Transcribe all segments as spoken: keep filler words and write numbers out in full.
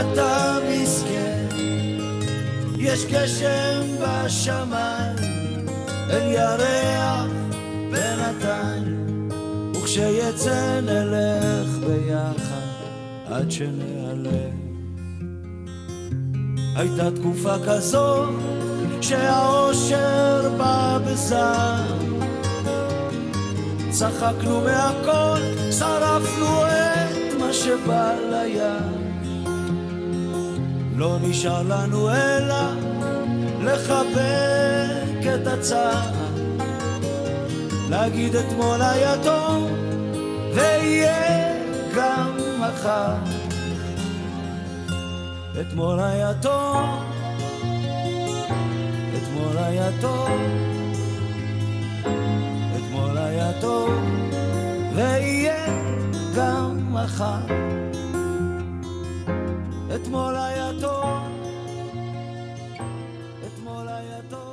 אתה מסכן, יש גשם בשמיים, אל ירח בינתיים, וכשיצא נלך ביחד עד שנעלם. הייתה תקופה כזאת שהאושר בא בזעם, צחקנו מהכל, שרפנו את מה שבא ליד, לא נשאר לנו אלא לחבק את הצער, להגיד אתמול היה טוב ויהיה גם מחר. אתמול היה טוב, אתמול היה טוב, אתמול היה טוב ויהיה גם מחר. אתמול היה טוב, אתמול היה טוב,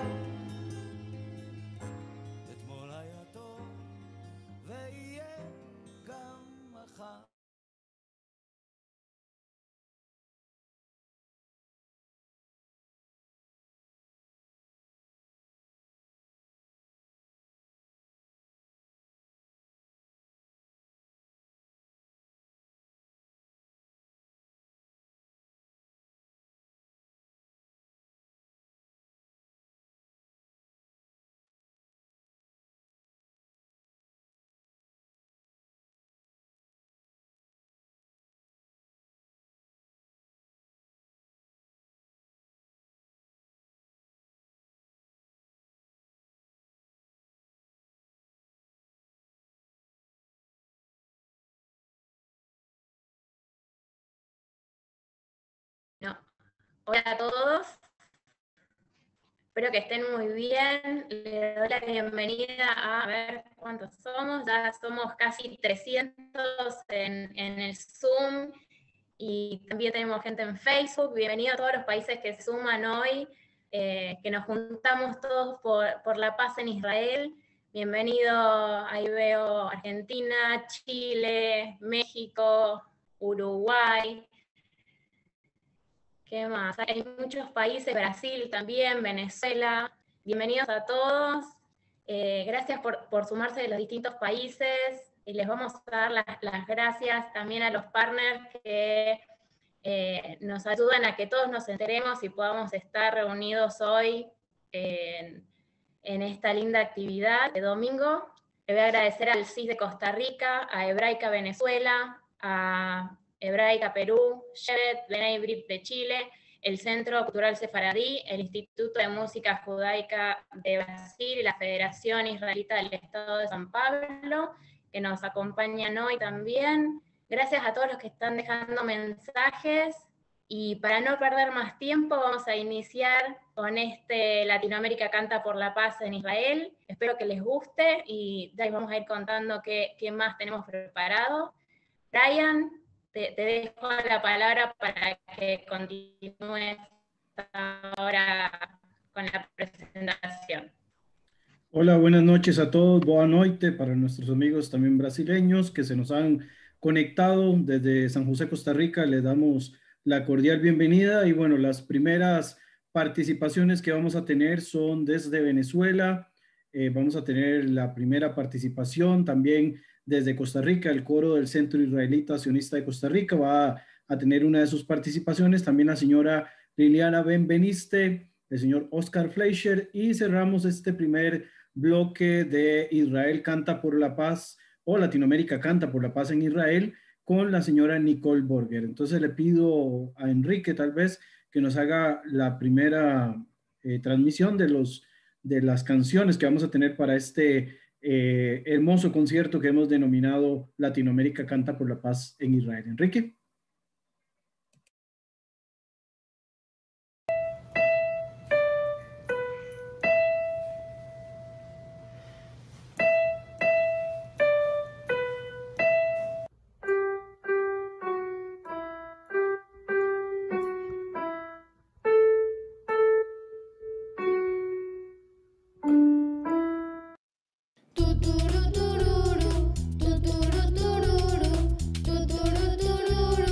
אתמול היה טוב ויהיה גם מחר. No. Hola a todos, espero que estén muy bien. Les doy la bienvenida a, a ver cuántos somos, ya somos casi trescientos en, en el Zoom y también tenemos gente en Facebook. Bienvenido a todos los países que se suman hoy, eh, que nos juntamos todos por, por la paz en Israel. Bienvenido, ahí veo Argentina, Chile, México, Uruguay. ¿Qué más? Hay muchos países, Brasil también, Venezuela. Bienvenidos a todos. Eh, gracias por, por sumarse de los distintos países. Y les vamos a dar las, las gracias también a los partners que eh, nos ayudan a que todos nos enteremos y podamos estar reunidos hoy en, en esta linda actividad de domingo. Le voy a agradecer al C I S de Costa Rica, a Hebraica Venezuela, a Hebraica Perú, Shevet, Bnei Brit de Chile, el Centro Cultural Sefaradí, el Instituto de Música Judaica de Brasil y la Federación Israelita del Estado de San Pablo, que nos acompañan hoy también. Gracias a todos los que están dejando mensajes, y para no perder más tiempo vamos a iniciar con este Latinoamérica Canta por la Paz en Israel. Espero que les guste y de ahí vamos a ir contando qué, qué más tenemos preparado. Brian, Te, te dejo la palabra para que continúes ahora con la presentación. Hola, buenas noches a todos. Boa noite para nuestros amigos también brasileños que se nos han conectado desde San José, Costa Rica. Les damos la cordial bienvenida y bueno, las primeras participaciones que vamos a tener son desde Venezuela. Eh, vamos a tener la primera participación también desde Costa Rica. El coro del Centro Israelita Sionista de Costa Rica va a tener una de sus participaciones. También la señora Liliana Benveniste, el señor Oscar Fleischer, y cerramos este primer bloque de Israel Canta por la Paz o Latinoamérica Canta por la Paz en Israel con la señora Nicole Borger. Entonces le pido a Enrique tal vez que nos haga la primera eh, transmisión de, los, de las canciones que vamos a tener para este Eh, hermoso concierto que hemos denominado Latinoamérica Canta por la Paz en Israel. Enrique. Tuturu tururu, tuturu tururu, tuturu tururu.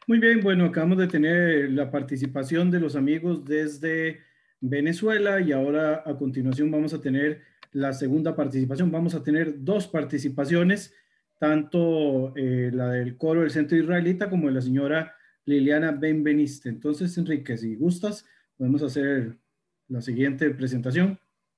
Muy bien, bueno, acabamos de tener la participación de los amigos desde Venezuela y ahora a continuación vamos a tener la segunda participación. Vamos a tener dos participaciones, tanto eh, la del coro del Centro Israelita como de la señora Liliana Benveniste. Entonces, Enrique, si gustas, podemos hacer la siguiente presentación.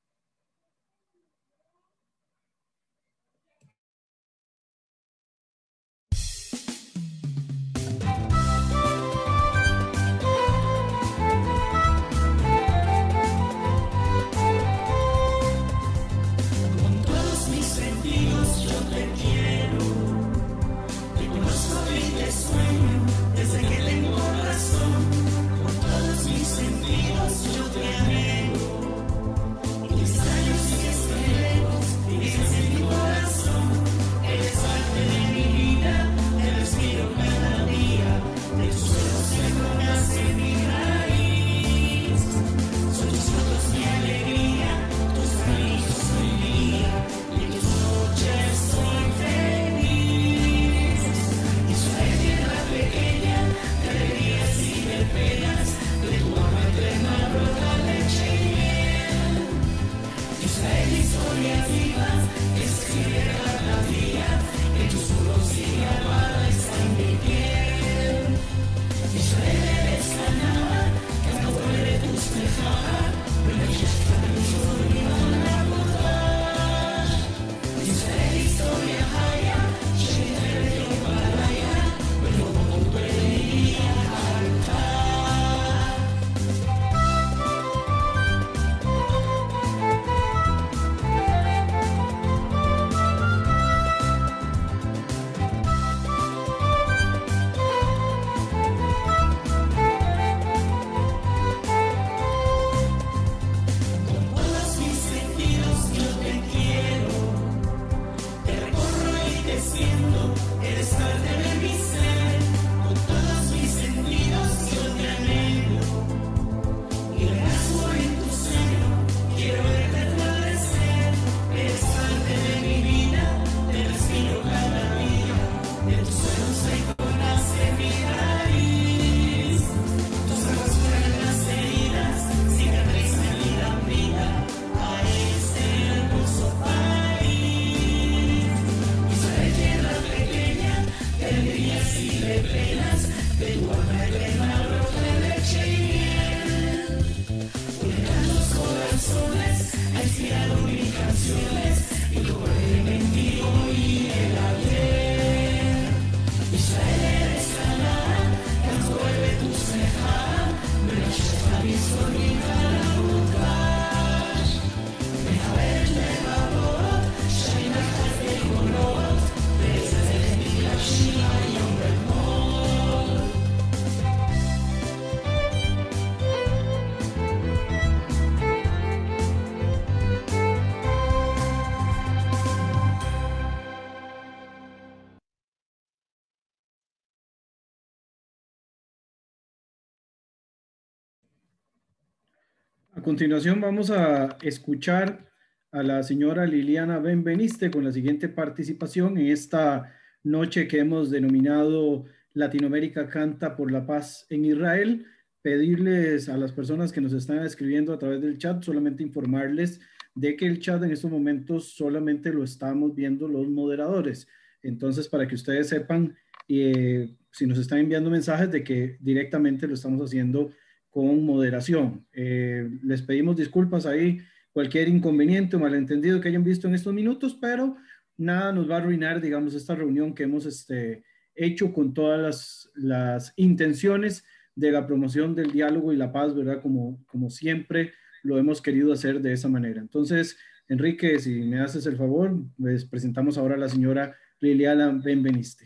A continuación vamos a escuchar a la señora Liliana Benveniste con la siguiente participación en esta noche que hemos denominado Latinoamérica Canta por la Paz en Israel. Pedirles a las personas que nos están escribiendo a través del chat, solamente informarles de que el chat en estos momentos solamente lo estamos viendo los moderadores. Entonces, para que ustedes sepan, eh, si nos están enviando mensajes, de que directamente lo estamos haciendo con moderación. Eh, les pedimos disculpas ahí, cualquier inconveniente o malentendido que hayan visto en estos minutos, pero nada nos va a arruinar, digamos, esta reunión que hemos este, hecho con todas las, las intenciones de la promoción del diálogo y la paz, ¿verdad? Como, como siempre lo hemos querido hacer de esa manera. Entonces, Enrique, si me haces el favor, les presentamos ahora a la señora Liliana Benveniste.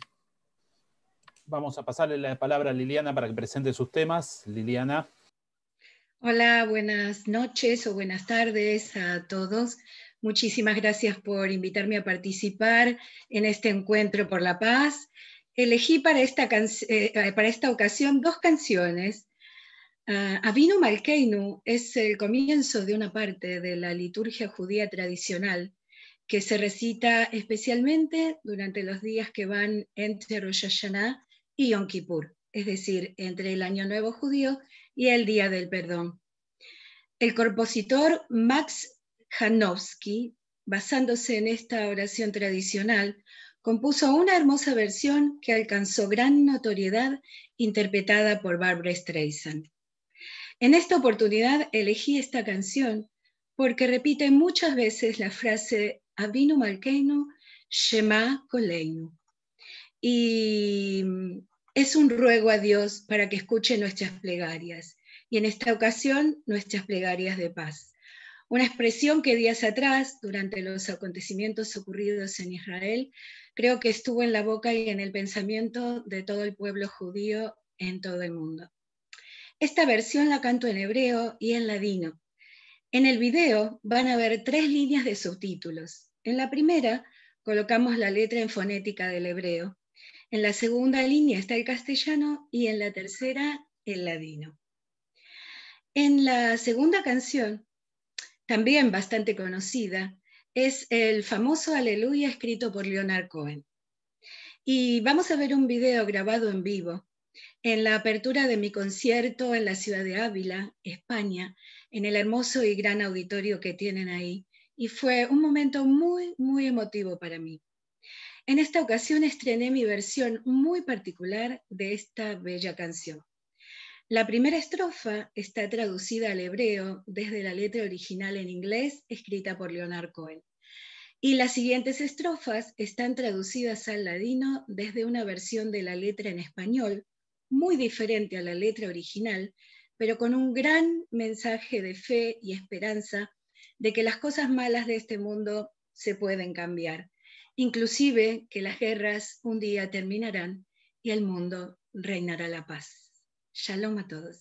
Vamos a pasarle la palabra a Liliana para que presente sus temas. Liliana. Hola, buenas noches o buenas tardes a todos. Muchísimas gracias por invitarme a participar en este encuentro por la paz. Elegí para esta, eh, para esta ocasión dos canciones. Uh, Avinu Malkeinu es el comienzo de una parte de la liturgia judía tradicional que se recita especialmente durante los días que van entre Rosh Hashanah y Yom Kippur, es decir, entre el Año Nuevo judío y el Día del Perdón. El compositor Max Janowski, basándose en esta oración tradicional, compuso una hermosa versión que alcanzó gran notoriedad, interpretada por Barbra Streisand. En esta oportunidad elegí esta canción porque repite muchas veces la frase Avinu Malkeinu, Shema Koleinu. Y es un ruego a Dios para que escuche nuestras plegarias, y en esta ocasión nuestras plegarias de paz. Una expresión que días atrás, durante los acontecimientos ocurridos en Israel, creo que estuvo en la boca y en el pensamiento de todo el pueblo judío en todo el mundo. Esta versión la canto en hebreo y en ladino. En el video van a ver tres líneas de subtítulos. En la primera colocamos la letra en fonética del hebreo. En la segunda línea está el castellano y en la tercera el ladino. En la segunda canción, también bastante conocida, es el famoso Aleluya escrito por Leonard Cohen. Y vamos a ver un video grabado en vivo en la apertura de mi concierto en la ciudad de Ávila, España, en el hermoso y gran auditorio que tienen ahí. Y fue un momento muy, muy emotivo para mí. En esta ocasión estrené mi versión muy particular de esta bella canción. La primera estrofa está traducida al hebreo desde la letra original en inglés, escrita por Leonard Cohen. Y las siguientes estrofas están traducidas al ladino desde una versión de la letra en español, muy diferente a la letra original, pero con un gran mensaje de fe y esperanza de que las cosas malas de este mundo se pueden cambiar, inclusive que las guerras un día terminarán y el mundo reinará la paz. Shalom a todos.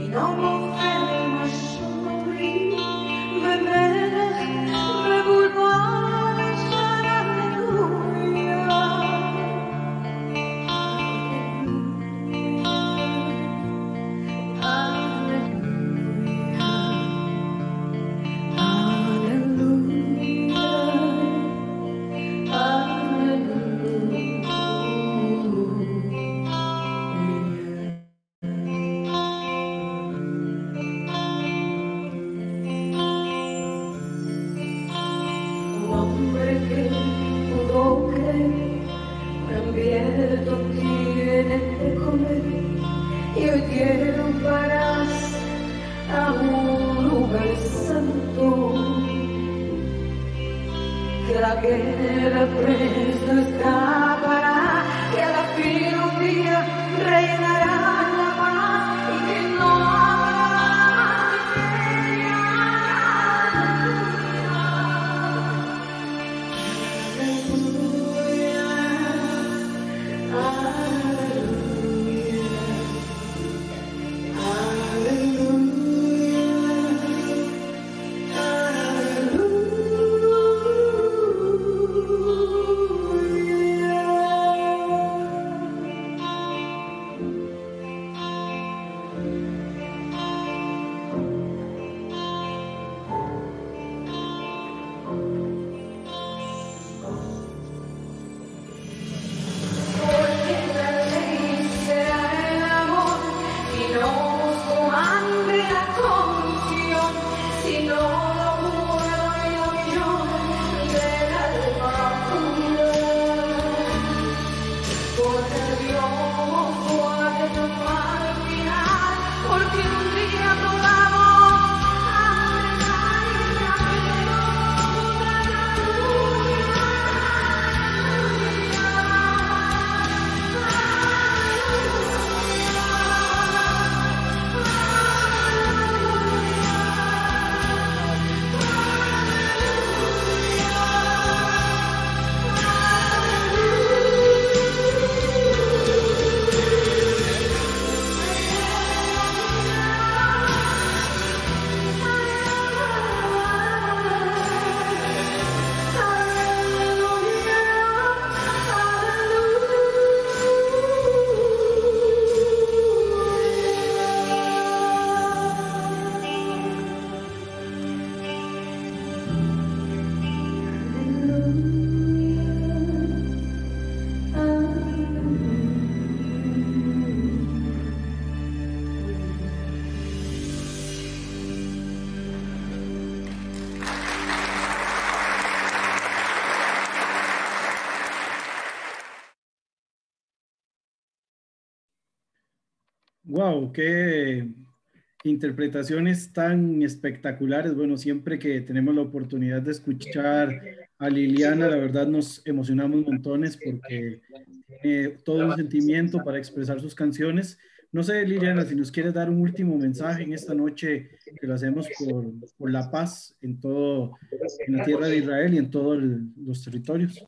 Wow, qué interpretaciones tan espectaculares. Bueno, siempre que tenemos la oportunidad de escuchar a Liliana, la verdad nos emocionamos montones porque tiene todo un sentimiento para expresar sus canciones. No sé, Liliana, si nos quieres dar un último mensaje en esta noche que lo hacemos por, por la paz en todo, en la tierra de Israel y en todos los territorios.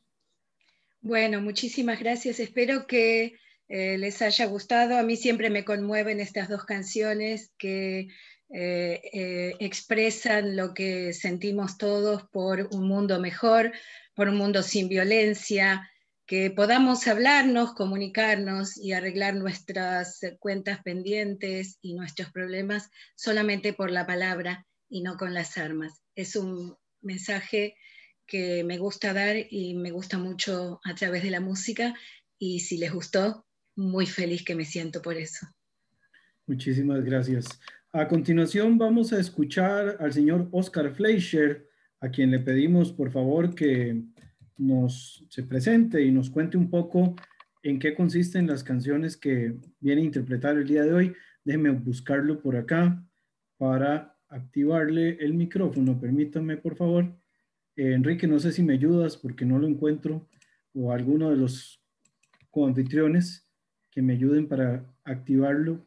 Bueno, muchísimas gracias. Espero que Eh, les haya gustado. A mí siempre me conmueven estas dos canciones que eh, eh, expresan lo que sentimos todos por un mundo mejor, por un mundo sin violencia, que podamos hablarnos, comunicarnos y arreglar nuestras cuentas pendientes y nuestros problemas solamente por la palabra y no con las armas. Es un mensaje que me gusta dar y me gusta mucho a través de la música, y si les gustó, muy feliz que me siento por eso. Muchísimas gracias. A continuación vamos a escuchar al señor Oscar Fleischer, a quien le pedimos por favor que nos se presente y nos cuente un poco en qué consisten las canciones que viene a interpretar el día de hoy. Déjenme buscarlo por acá para activarle el micrófono. Permítanme por favor. Eh, Enrique, no sé si me ayudas porque no lo encuentro, o alguno de los coanfitriones que me ayuden para activarlo.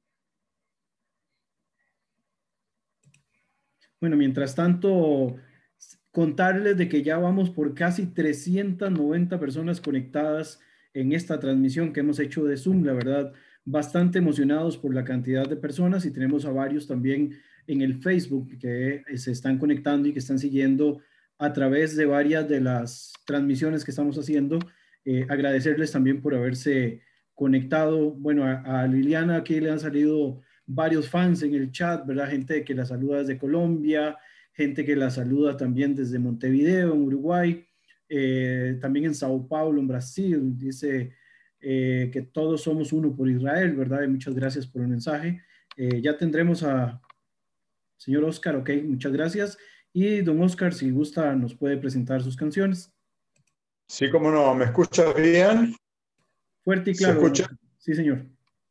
Bueno, mientras tanto, contarles de que ya vamos por casi trescientas noventa personas conectadas en esta transmisión que hemos hecho de Zoom. La verdad, bastante emocionados por la cantidad de personas y tenemos a varios también en el Facebook que se están conectando y que están siguiendo a través de varias de las transmisiones que estamos haciendo. Eh, agradecerles también por haberse conectado. Bueno, a, a Liliana aquí le han salido varios fans en el chat, ¿verdad? Gente que la saluda desde Colombia, gente que la saluda también desde Montevideo, en Uruguay, eh, también en Sao Paulo, en Brasil. Dice eh, que todos somos uno por Israel, ¿verdad? Y muchas gracias por el mensaje. Eh, ya tendremos a señor Oscar, ok, muchas gracias. Y don Oscar, si gusta, nos puede presentar sus canciones. Sí, cómo no, ¿me escuchas bien? Fuerte y ¿Se claro. escucha? Sí, señor.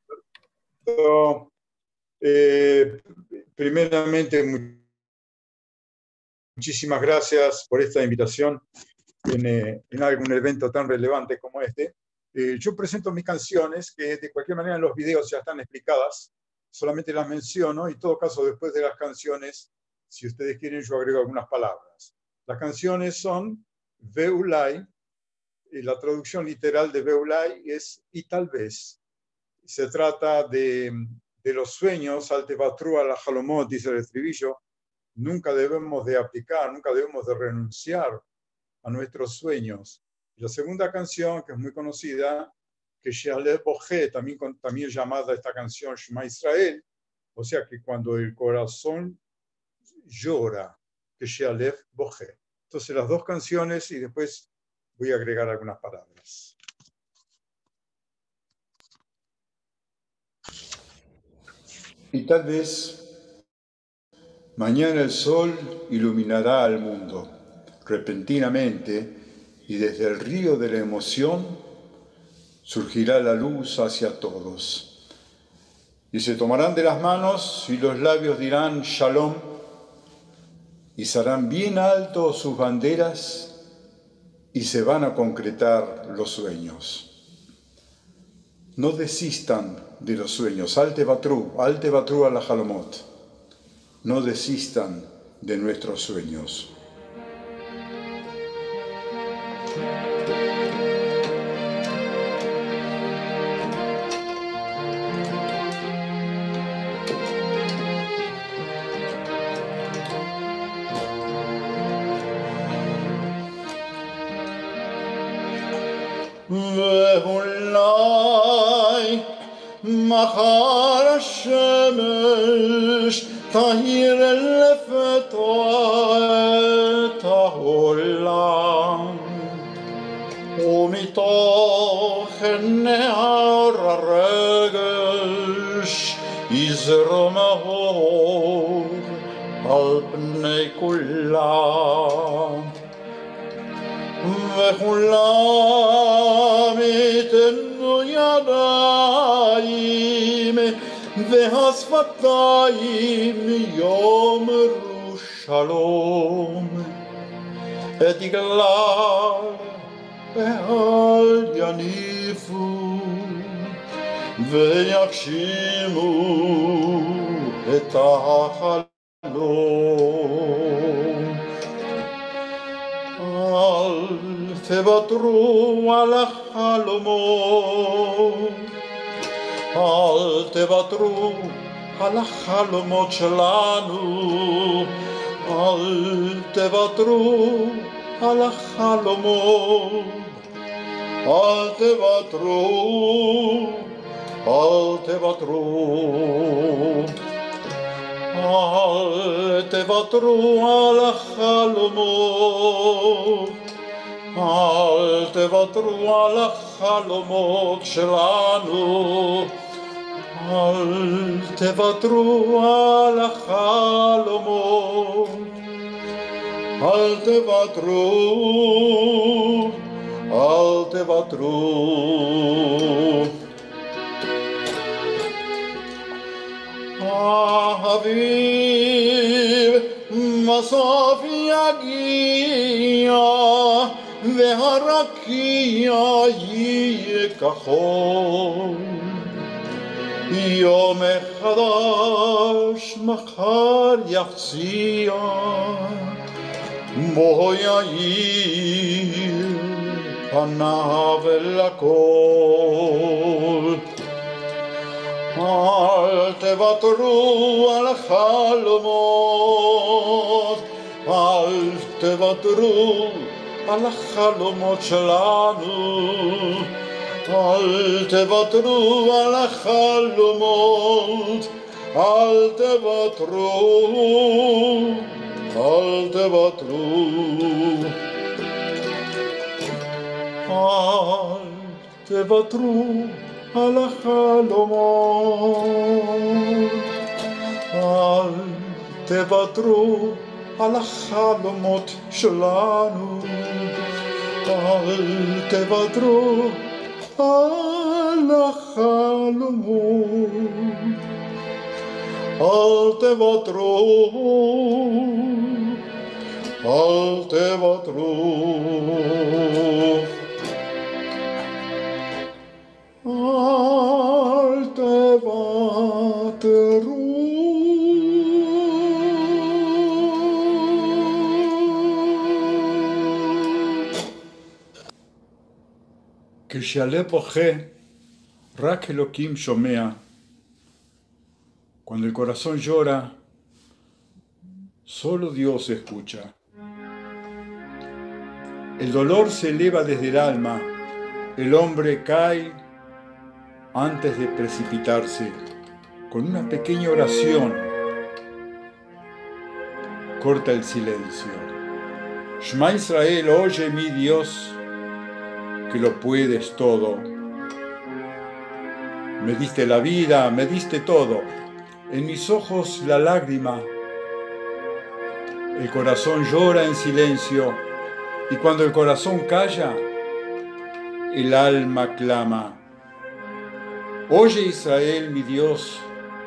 Eh, primeramente, muchísimas gracias por esta invitación en, eh, en algún evento tan relevante como este. Eh, yo presento mis canciones, que de cualquier manera en los videos ya están explicadas, solamente las menciono y en todo caso después de las canciones, si ustedes quieren, yo agrego algunas palabras. Las canciones son Veulai, y la traducción literal de Veulai es y tal vez. Se trata de, de los sueños, al tevatru al halomot, dice el estribillo. Nunca debemos de aplicar, nunca debemos de renunciar a nuestros sueños. Y la segunda canción, que es muy conocida, que Shealev Boje, también, también llamada esta canción Shema Israel, o sea que cuando el corazón llora, que Shealev Boje. Entonces las dos canciones y después voy a agregar algunas palabras. Y tal vez mañana el sol iluminará al mundo repentinamente y desde el río de la emoción surgirá la luz hacia todos. Y se tomarán de las manos y los labios dirán Shalom, y izarán bien alto sus banderas y se van a concretar los sueños. No desistan de los sueños. Al tevatru, al tevatru al halomot. No desistan de nuestros sueños. ואולי מחר השמש תאיר לפתע את העולם ומתוך נהר הרגש יזרום האור על פני כולם וכולם ייתנו ידיים והשפתיים יאמרו שלום ותגלה ואל יניפו ויגשימו את החלום. אל תוותרו על החלומות, אל תוותרו על החלומות שלנו, אל תוותרו על החלומות, אל תוותרו, אל תוותרו. אל תוותרו על החלומות, אל תוותרו על החלומות שלנו, אל תוותרו על החלומות, אל תוותרו, אל תוותרו. האביב בסוף יגיע והרקיע יהיה כחול. יום חדש מחר יפציע בו יאיר פניו לכל. אל תוותרו על החלומות, אל תוותרו על החלומות שלנו, אל תוותרו על החלומות, אל תוותרו, אל תוותרו, אל תוותרו על החלומות, אל תוותרו על החלומות שלנו, אל תוותרו על החלומות, אל תוותרו, אל תוותרו, אל תוותרו. כשהלב בוכה, רק אלוקים שומע. Cuando el corazón llora, solo Dios escucha. El dolor se eleva desde el alma, el hombre cae antes de precipitarse. Con una pequeña oración, corta el silencio. Shema Israel, oye mi Dios, que lo puedes todo. Me diste la vida, me diste todo. En mis ojos la lágrima. El corazón llora en silencio. Y cuando el corazón calla, el alma clama. Oye Israel, mi Dios.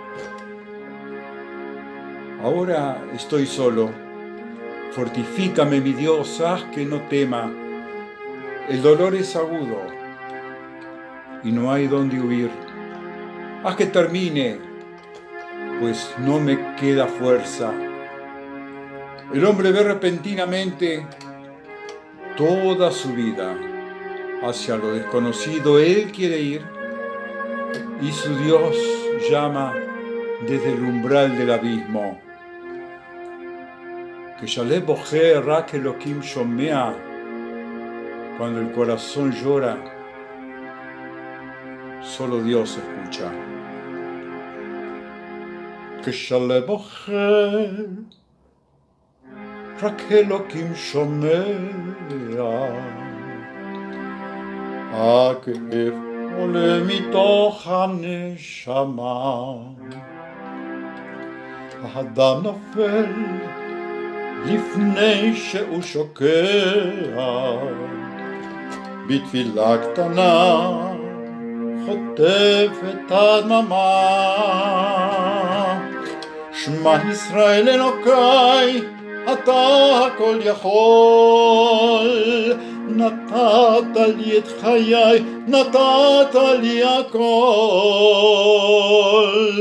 Ahora estoy solo. Fortifícame, mi Dios, haz que no tema. El dolor es agudo y no hay dónde huir. Haz que termine, pues no me queda fuerza. El hombre ve repentinamente toda su vida hacia lo desconocido. Él quiere ir y su Dios llama desde el umbral del abismo. Que Shaleh Bohe Rak Elohim Shomea. Cuando el corazón llora, solo Dios escucha. Que Shaleh Bohe Rak Elohim Shomea. הכאב עולה מתוך הנשמה. האדם נופל לפני שהוא שוקע. בתפילה קטנה חוטפת הדממה. שמע ישראל אלוקיי, אתה הכל יכול. נתת לי את חיי, נתת לי הכל.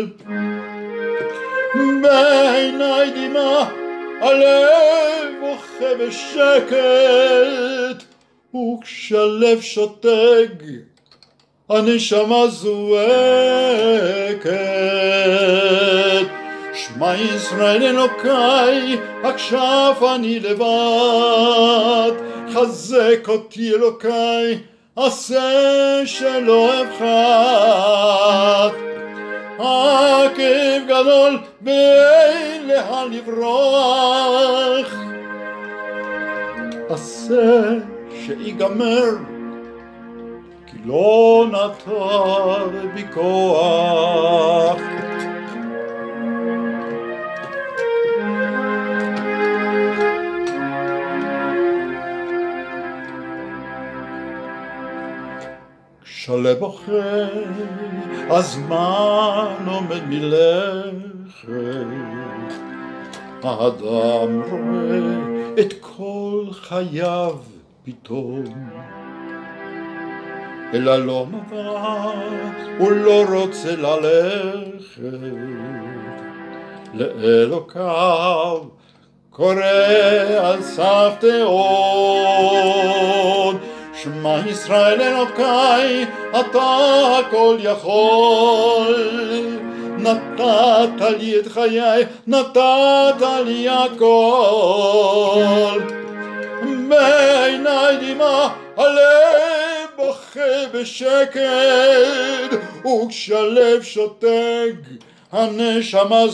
בעיניי דמעה, הלב בוכה בשקט, וכשהלב שותק, הנשמה זועקת. שמע ישראל אלוקיי, עכשיו אני לבד. חזק אותי אלוקיי, עשה שלא אבחר. הכאב גדול ואין לאן לברוח. עשה שיגמר, כי לא נותר בי כוח. כשהלב בוכה, הזמן עומד מלכת. האדם רואה את כל חייו פתאום. אל הלום הבא הוא לא רוצה ללכת. לאלוקיו קורא על סף תהום. שמע ישראל אלוקיי, אתה הכל יכול. נתת לי את חיי, נתת לי הכל. בעיניי דמעה, הלב בוכה בשקט, וכשהלב שותק, הנשמה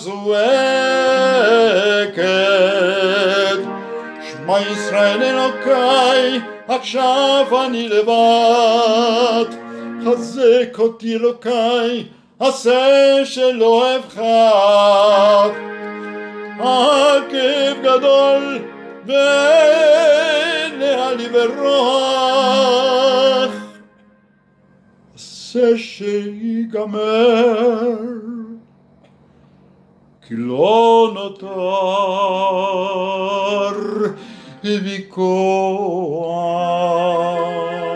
זועקת. שמע ישראל אלוקיי, עכשיו אני לבד, חזק אותי אלוקיי, עשה שלא אבחר. הכאב גדול ואין לי ברוח, עשה שיגמר, כי לא נותר בי כוח.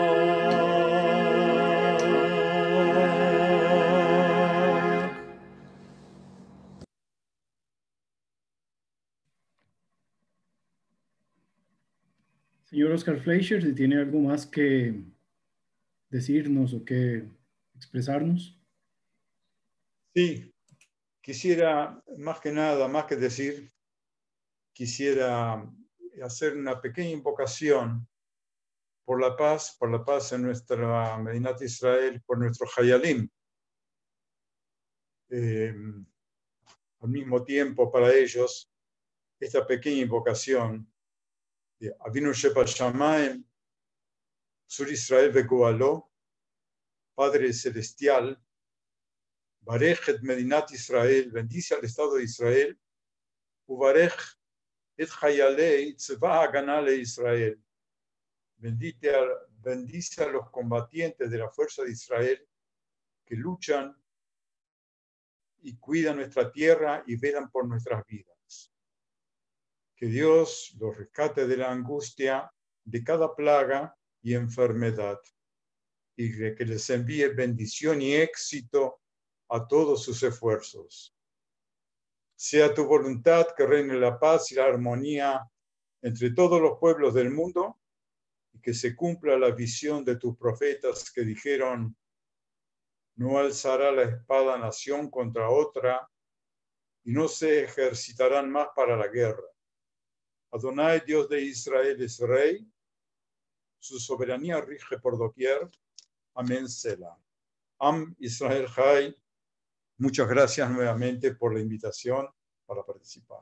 Señor Oscar Fleischer, si tiene algo más que decirnos o que expresarnos. Sí, quisiera más que nada, más que decir, quisiera hacer una pequeña invocación por la paz, por la paz en nuestra Medinat Israel, por nuestro Hayalim. Eh, al mismo tiempo, para ellos, esta pequeña invocación de Avinu Sheba Shamayim, Sur Israel Begoalo, Padre Celestial, Barej et Medinat Israel, bendice al Estado de Israel, Ubarej et Hayalei Tzva Hagana le Israel, bendice a, bendice a los combatientes de la fuerza de Israel que luchan y cuidan nuestra tierra y velan por nuestras vidas. Que Dios los rescate de la angustia de cada plaga y enfermedad y que les envíe bendición y éxito a todos sus esfuerzos. Sea tu voluntad que reine la paz y la armonía entre todos los pueblos del mundo y que se cumpla la visión de tus profetas que dijeron: no alzará la espada nación contra otra y no se ejercitarán más para la guerra. Adonai, Dios de Israel, es rey, su soberanía rige por doquier. Amén, Selah. Am Israel Jai, muchas gracias nuevamente por la invitación para participar.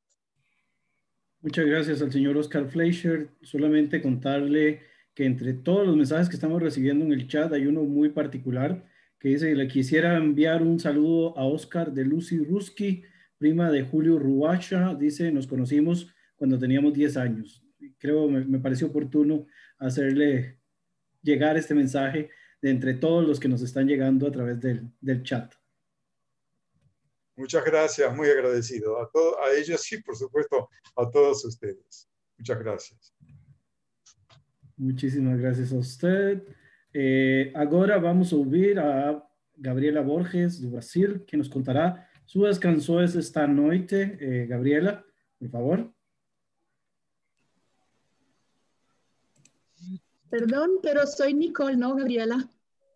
Muchas gracias al señor Oscar Fleischer. Solamente contarle que entre todos los mensajes que estamos recibiendo en el chat hay uno muy particular que dice que le quisiera enviar un saludo a Oscar de Lucy Ruski, prima de Julio Ruacha. Dice, nos conocimos cuando teníamos diez años. Creo, me, me pareció oportuno hacerle llegar este mensaje de entre todos los que nos están llegando a través del, del chat. Muchas gracias, muy agradecido a, todo, a ellos y por supuesto a todos ustedes. Muchas gracias. Muchísimas gracias a usted. Eh, agora vamos a ouvir a Gabriela Borges, do Brasil, que nos contará suas canções esta noite. Eh, Gabriela, por favor. Perdón, pero soy Nicole, ¿no, Gabriela?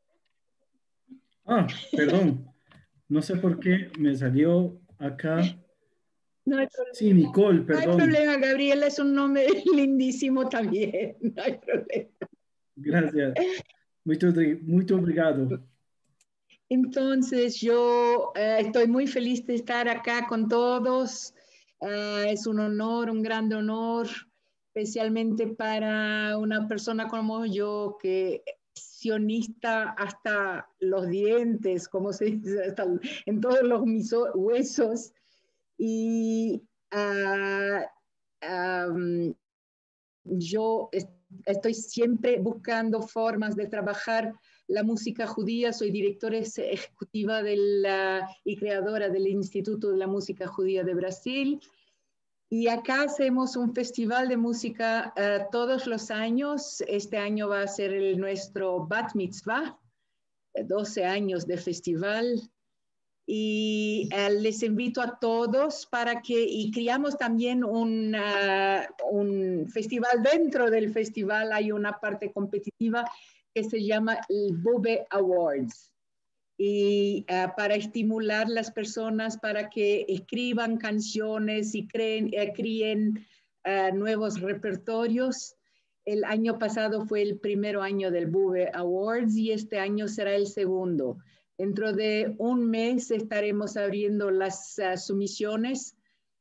Ah, perdón. No sé por qué me salió acá. No hay problema. Sí, Nicole, perdón. No hay problema, Gabriela es un nombre lindísimo también. No hay problema. Gracias. Muito, muito obrigado. Entonces, yo eh, estoy muy feliz de estar acá con todos. Uh, es un honor, un gran honor, especialmente para una persona como yo, que sionista hasta los dientes, como se dice, hasta en todos los mis huesos. Y uh, um, yo est estoy siempre buscando formas de trabajar la música judía. Soy directora ejecutiva de la, y creadora del Instituto de la Música Judía de Brasil. Y acá hacemos un festival de música uh, todos los años. Este año va a ser el, nuestro Bat Mitzvah, doce años de festival. Y uh, les invito a todos para que, y creamos también un, uh, un festival. Dentro del festival hay una parte competitiva que se llama el Bube Awards. Y uh, para estimular las personas para que escriban canciones y creen, uh, creen uh, nuevos repertorios. El año pasado fue el primer año del Bube Awards y este año será el segundo. Dentro de un mes estaremos abriendo las uh, sumisiones.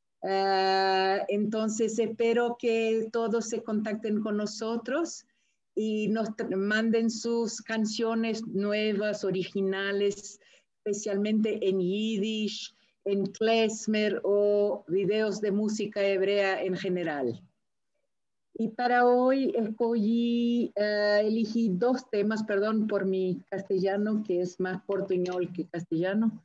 Uh, entonces espero que todos se contacten con nosotros y nos manden sus canciones nuevas, originales, especialmente en yiddish, en klezmer o videos de música hebrea en general. Y para hoy escogí, uh, elegí dos temas, perdón por mi castellano, que es más portuñol que castellano.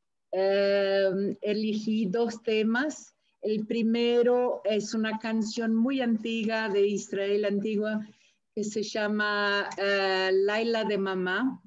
Uh, elegí dos temas. El primero es una canción muy antigua de Israel antigua que se llama uh, Laila de Mamá,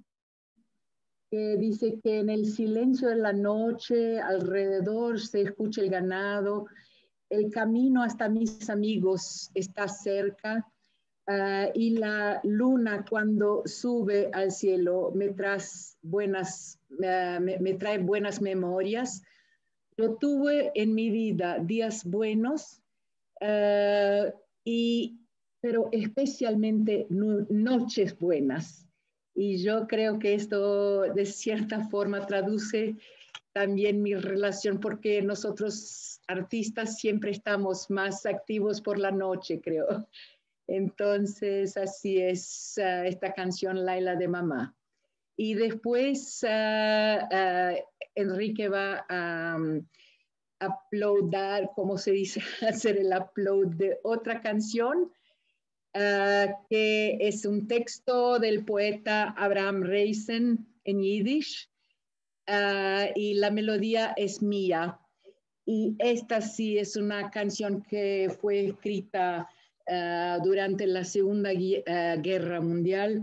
que dice que en el silencio de la noche alrededor se escucha el ganado. El camino hasta mis amigos está cerca uh, y la luna cuando sube al cielo me trae buenas, uh, me, me trae buenas memorias. Yo tuve en mi vida días buenos, uh, y, pero especialmente no, noches buenas. Y yo creo que esto de cierta forma traduce también mi relación, porque nosotros artistas siempre estamos más activos por la noche, creo. Entonces, así es uh, esta canción Laila de Mamá. Y después uh, uh, Enrique va a um, uploadar, ¿cómo se dice? Hacer el upload de otra canción, uh, que es un texto del poeta Abraham Reisen en yiddish. Uh, y la melodía es mía. Y esta sí es una canción que fue escrita uh, durante la Segunda uh, Guerra Mundial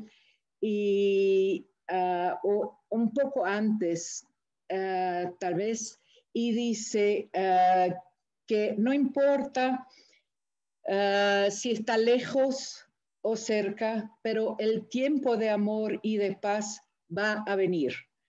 y uh, o, un poco antes, uh, tal vez, y dice uh, que no importa uh, si está lejos o cerca, pero el tiempo de amor y de paz va a venir.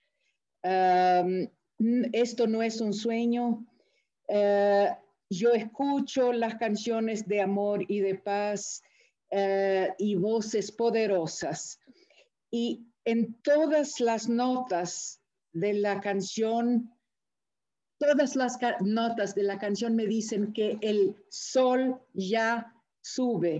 Um, esto no es un sueño. Uh, yo escucho las canciones de amor y de paz uh, y voces poderosas. Y en todas las notas de la canción, todas las notas de la canción me dicen que el sol ya sube.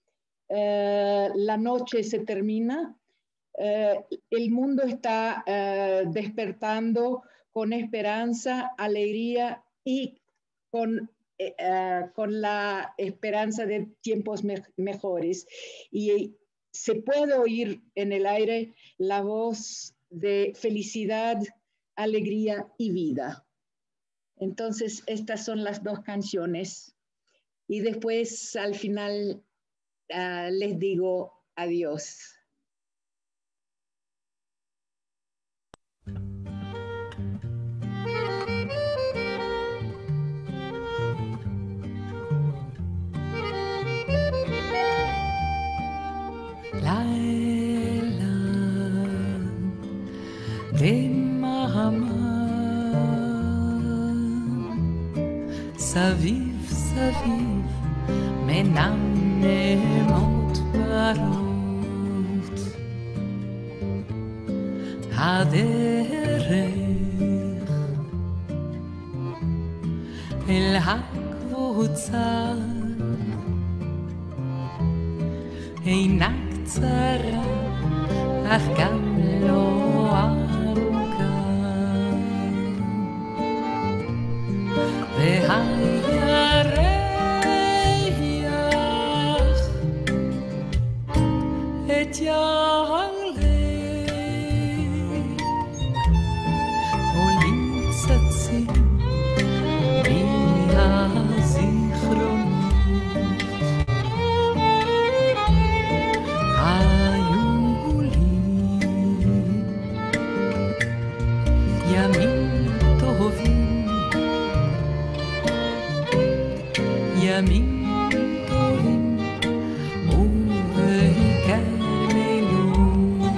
Uh, la noche se termina. Uh, el mundo está uh, despertando con esperanza, alegría y con, uh, con la esperanza de tiempos me mejores. Y se puede oír en el aire la voz de felicidad, alegría y vida. Entonces, estas son las dos canciones. Y después, al final, uh, les digo adiós. לילה דממה סביב סביב מנמנמות פרות הדרך אל הקבוצה אינה קצרה, אך גם לא ארוכה. והירח את יעלה עולים צצים מהזיכרונות. ימים ימים טובים ובעיקר לילות.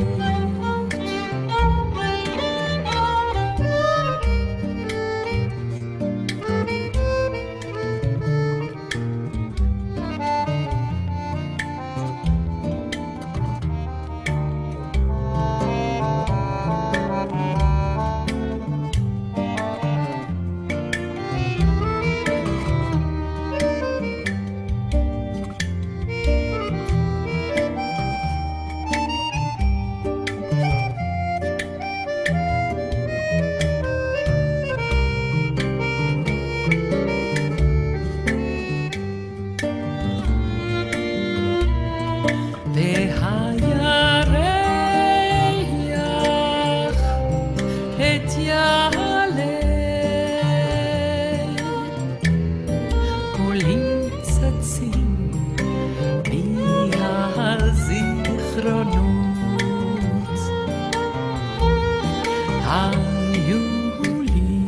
והירח התיעלה, קולים צצים מהזיכרונות, היו לי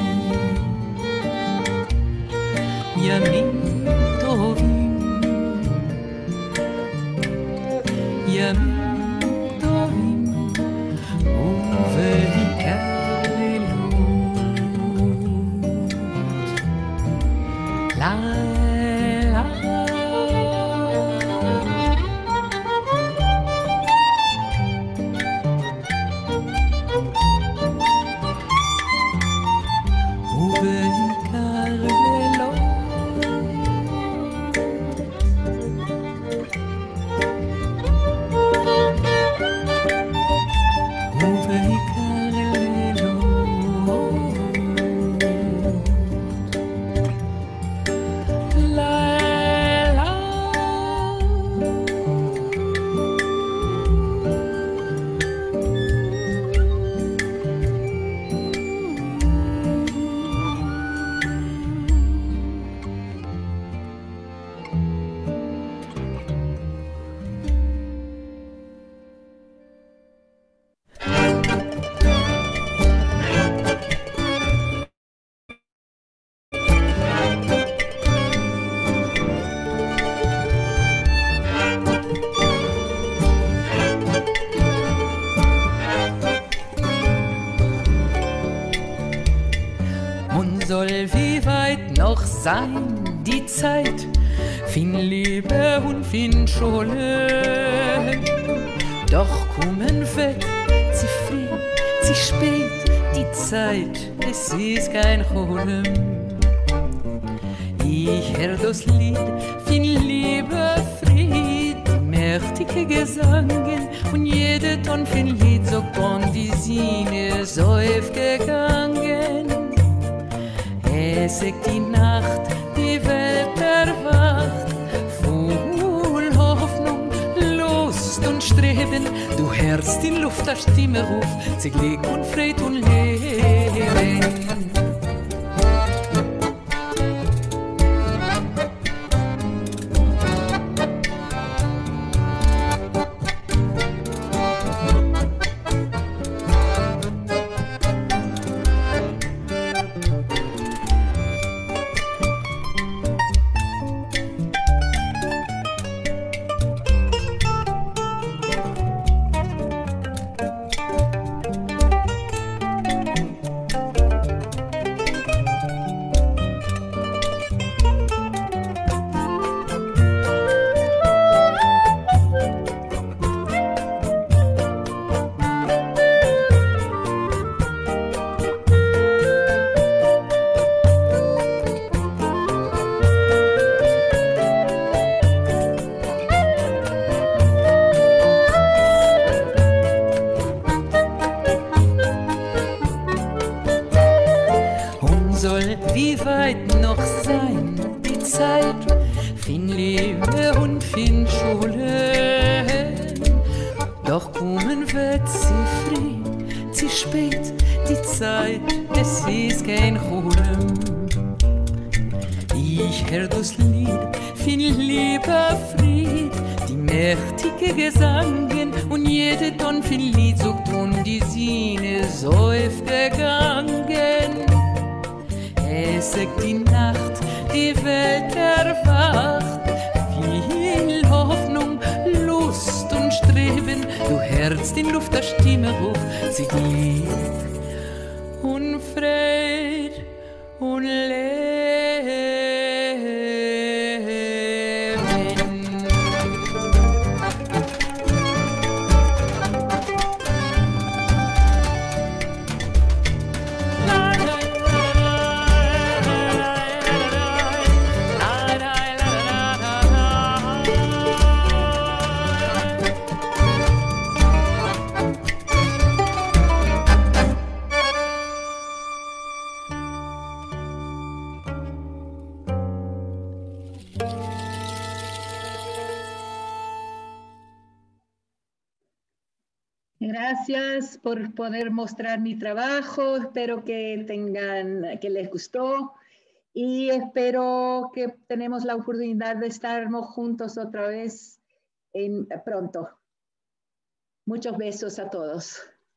ימים טובים, ימים טובים ובעיקר לילות. לילה ובעיקר לילות. Soll wie weit noch sein die Zeit, fin Liebe und fin Schule. Doch kommen wird zu früh, zu spät, die Zeit, es ist kein Holen. Ich hör das Lied fin Liebe, Fried, mächtige Gesangen und jeder Ton fin Lied so von die Sinne so aufgegangen. Es ist die Nacht, die Welt erwacht, voll Hoffnung, Lust und Streben. Du hörst in Luft der Stimme Ruf, sie Glück und Fried und Leben. Wie weit noch sein die Zeit, fin Liebe und fin Schule. Doch kommen wird sie früh, sie spät, die Zeit, es ist kein Holen. Ich hör das Lied, fin Liebe, Fried, die mächtige Gesangen und jede Ton fin Lied sucht und die Sinne so aufgegangen. Es sagt die Nacht, die Welt erwacht. Viel Hoffnung, Lust und Streben, du hörst in Luft der Stimme hoch, sie Glück und Freude und Leben. Gracias por poder mostrar mi trabajo. Espero que tengan, que les gustó y espero que tenemos la oportunidad de estar juntos otra vez en, pronto. Muchos besos a todos.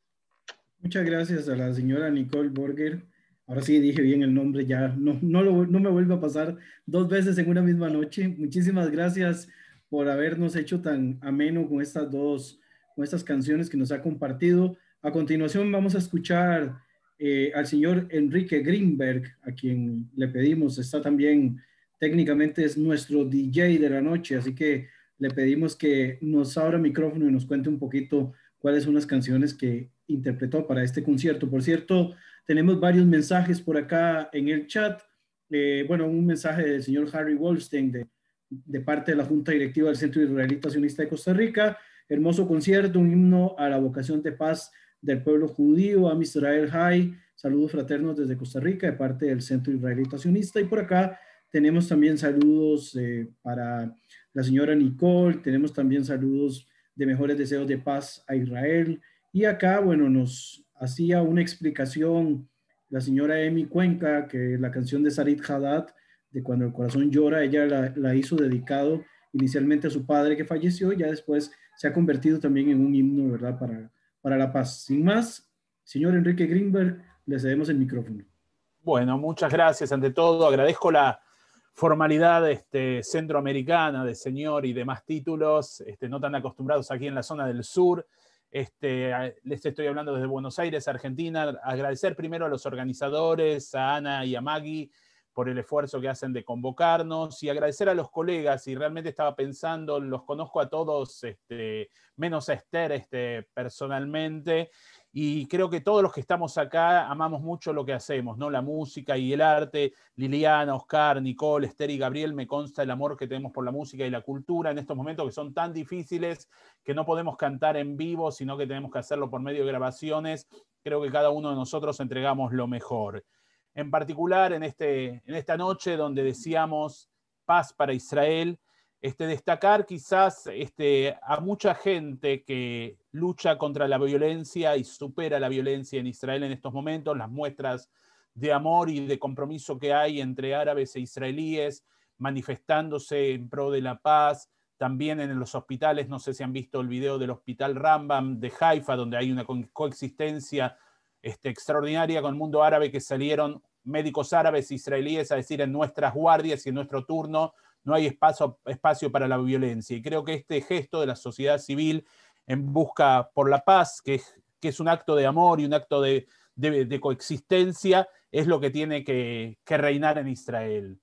Muchas gracias a la señora Nicole Borger. Ahora sí dije bien el nombre, ya no, no, lo, no me vuelve a pasar dos veces en una misma noche. Muchísimas gracias por habernos hecho tan ameno con estas dos con estas canciones que nos ha compartido. A continuación vamos a escuchar eh, al señor Enrique Greenberg, a quien le pedimos, está también, técnicamente es nuestro D J de la noche, así que le pedimos que nos abra micrófono y nos cuente un poquito cuáles son las canciones que interpretó para este concierto. Por cierto, tenemos varios mensajes por acá en el chat. Eh, bueno, un mensaje del señor Harry Wolstein de, de parte de la Junta Directiva del Centro Israelita Sionista de Costa Rica. Hermoso concierto, un himno a la vocación de paz del pueblo judío, Am Israel Hay. Saludos fraternos desde Costa Rica de parte del Centro Israelita Sionista. Y por acá tenemos también saludos eh, para la señora Nicole, tenemos también saludos de mejores deseos de paz a Israel. Y acá, bueno, nos hacía una explicación la señora Emi Cuenca, que la canción de Sarit Haddad, de Cuando el corazón llora, ella la, la hizo dedicado inicialmente a su padre que falleció, y ya después se ha convertido también en un himno, ¿verdad?, para, para la paz. Sin más, señor Enrique Greenberg, le cedemos el micrófono. Bueno, muchas gracias. Ante todo, agradezco la formalidad este, centroamericana de señor y demás títulos, este, no tan acostumbrados aquí en la zona del sur. Este, les estoy hablando desde Buenos Aires, Argentina. Agradecer primero a los organizadores, a Ana y a Maggie, por el esfuerzo que hacen de convocarnos, y agradecer a los colegas, y realmente estaba pensando, los conozco a todos, este, menos a Esther este, personalmente, y creo que todos los que estamos acá amamos mucho lo que hacemos, ¿no? La música y el arte. Liliana, Oscar, Nicole, Esther y Gabriel, me consta el amor que tenemos por la música y la cultura en estos momentos que son tan difíciles, que no podemos cantar en vivo, sino que tenemos que hacerlo por medio de grabaciones. Creo que cada uno de nosotros entregamos lo mejor. En particular, en, este, en esta noche donde decíamos paz para Israel, este, destacar quizás este, a mucha gente que lucha contra la violencia y supera la violencia en Israel en estos momentos, las muestras de amor y de compromiso que hay entre árabes e israelíes, manifestándose en pro de la paz. También en los hospitales, no sé si han visto el video del hospital Rambam de Haifa, donde hay una co coexistencia Este, extraordinaria con el mundo árabe, que salieron médicos árabes e israelíes a decir: en nuestras guardias y en nuestro turno no hay espacio, espacio para la violencia. Y creo que este gesto de la sociedad civil en busca por la paz, que es, que es un acto de amor y un acto de, de, de coexistencia, es lo que tiene que, que reinar en Israel.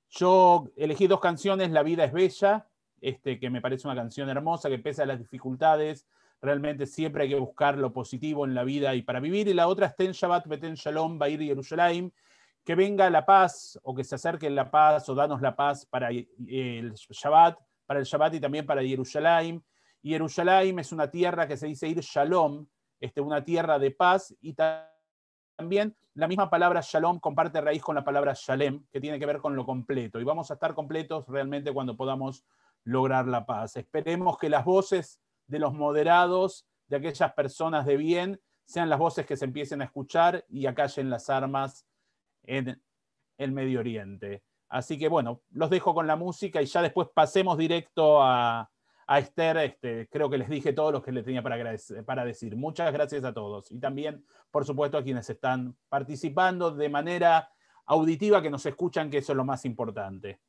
Yo elegí dos canciones: La vida es bella, este, que me parece una canción hermosa, que pese a las dificultades, realmente siempre hay que buscar lo positivo en la vida y para vivir. Y la otra es Ten Shabbat Beten Shalom Ba'ir Yerushalayim, que venga la paz, o que se acerque la paz, o danos la paz para el Shabbat, para el Shabbat y también para Yerushalayim. Y Yerushalayim es una tierra que se dice Ir Shalom, este, una tierra de paz, y también la misma palabra Shalom comparte raíz con la palabra Shalem, que tiene que ver con lo completo. Y vamos a estar completos realmente cuando podamos lograr la paz. Esperemos que las voces de los moderados, de aquellas personas de bien, sean las voces que se empiecen a escuchar y acallen las armas en el Medio Oriente. Así que bueno, los dejo con la música y ya después pasemos directo a, a Esther. Este, creo que les dije todo lo que le tenía para, agradecer, para decir. Muchas gracias a todos. Y también, por supuesto, a quienes están participando de manera auditiva que nos escuchan, que eso es lo más importante.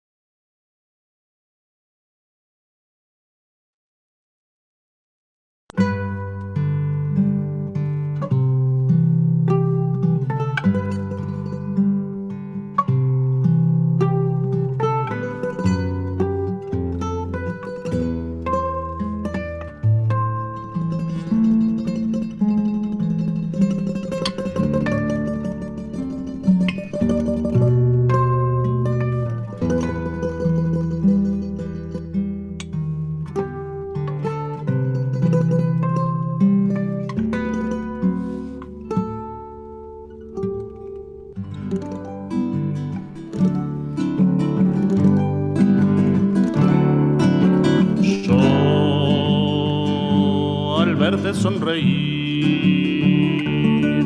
Sonreír,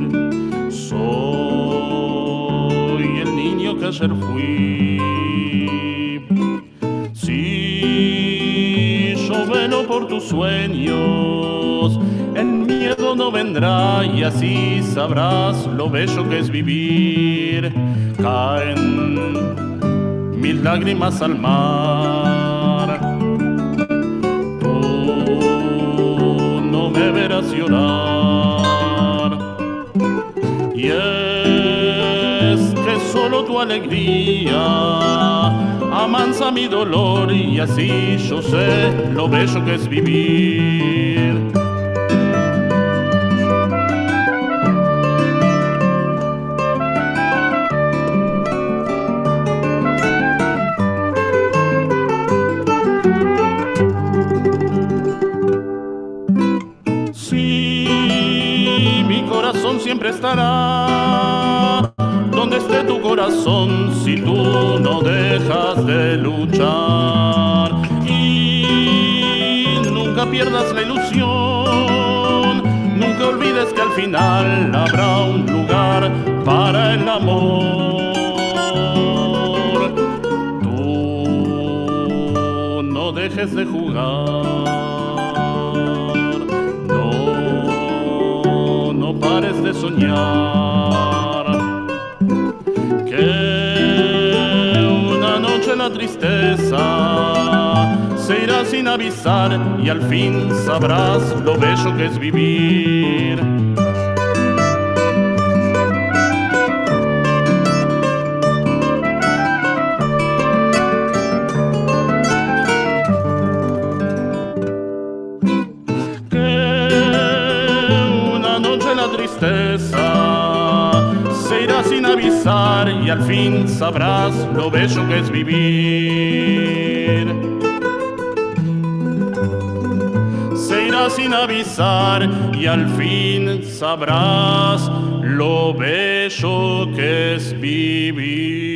soy el niño que ayer fui. Si yo velo por tus sueños, el miedo no vendrá y así sabrás lo bello que es vivir. Caen mil lágrimas al mar, me verás llorar, y es que solo tu alegría amansa mi dolor y así yo sé lo bello que es vivir. Siempre estará donde esté tu corazón si tú no dejas de luchar, y nunca pierdas la ilusión, nunca olvides que al final habrá un lugar para el amor. Tú no dejes de jugar, no pares de soñar, que una noche la tristeza se irá sin avisar y al fin sabrás lo bello que es vivir. Se irá sin avisar y al fin sabrás lo bello que es vivir. Se irá sin avisar y al fin sabrás lo bello que es vivir.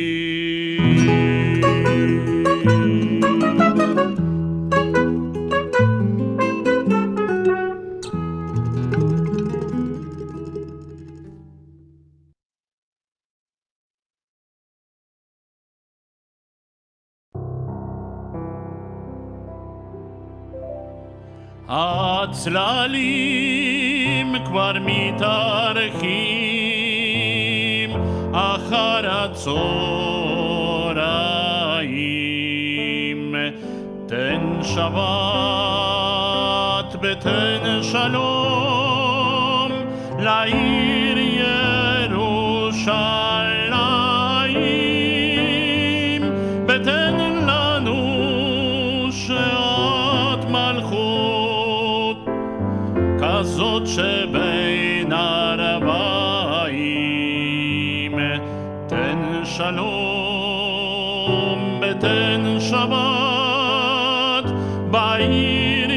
הצללים כבר מתארחים אחר הצהריים, תן שבת ותן שלום לעיר ירושלים, ותן לנו שעת מלכות כזאת שבין ארבעים, תן שלום ותן שבת בעיר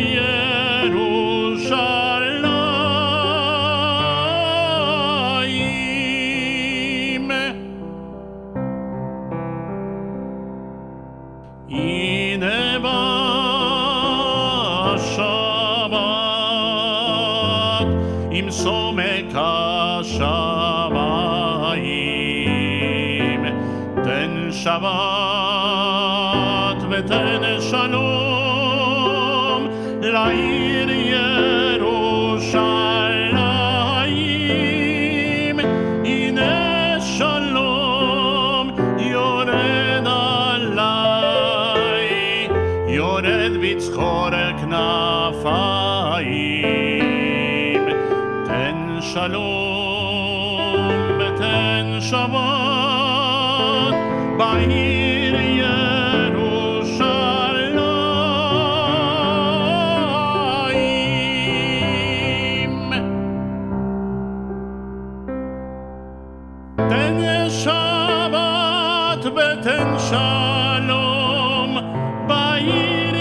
ירושלים. הנה בא שבת עם סומק השמיים, תן שבת ותן שלום לעיר ירושלים. הנה שלום אור כנפיים, תן שלום ותן שבת בעיר ירושלים. תן שבת ותן שלום בעיר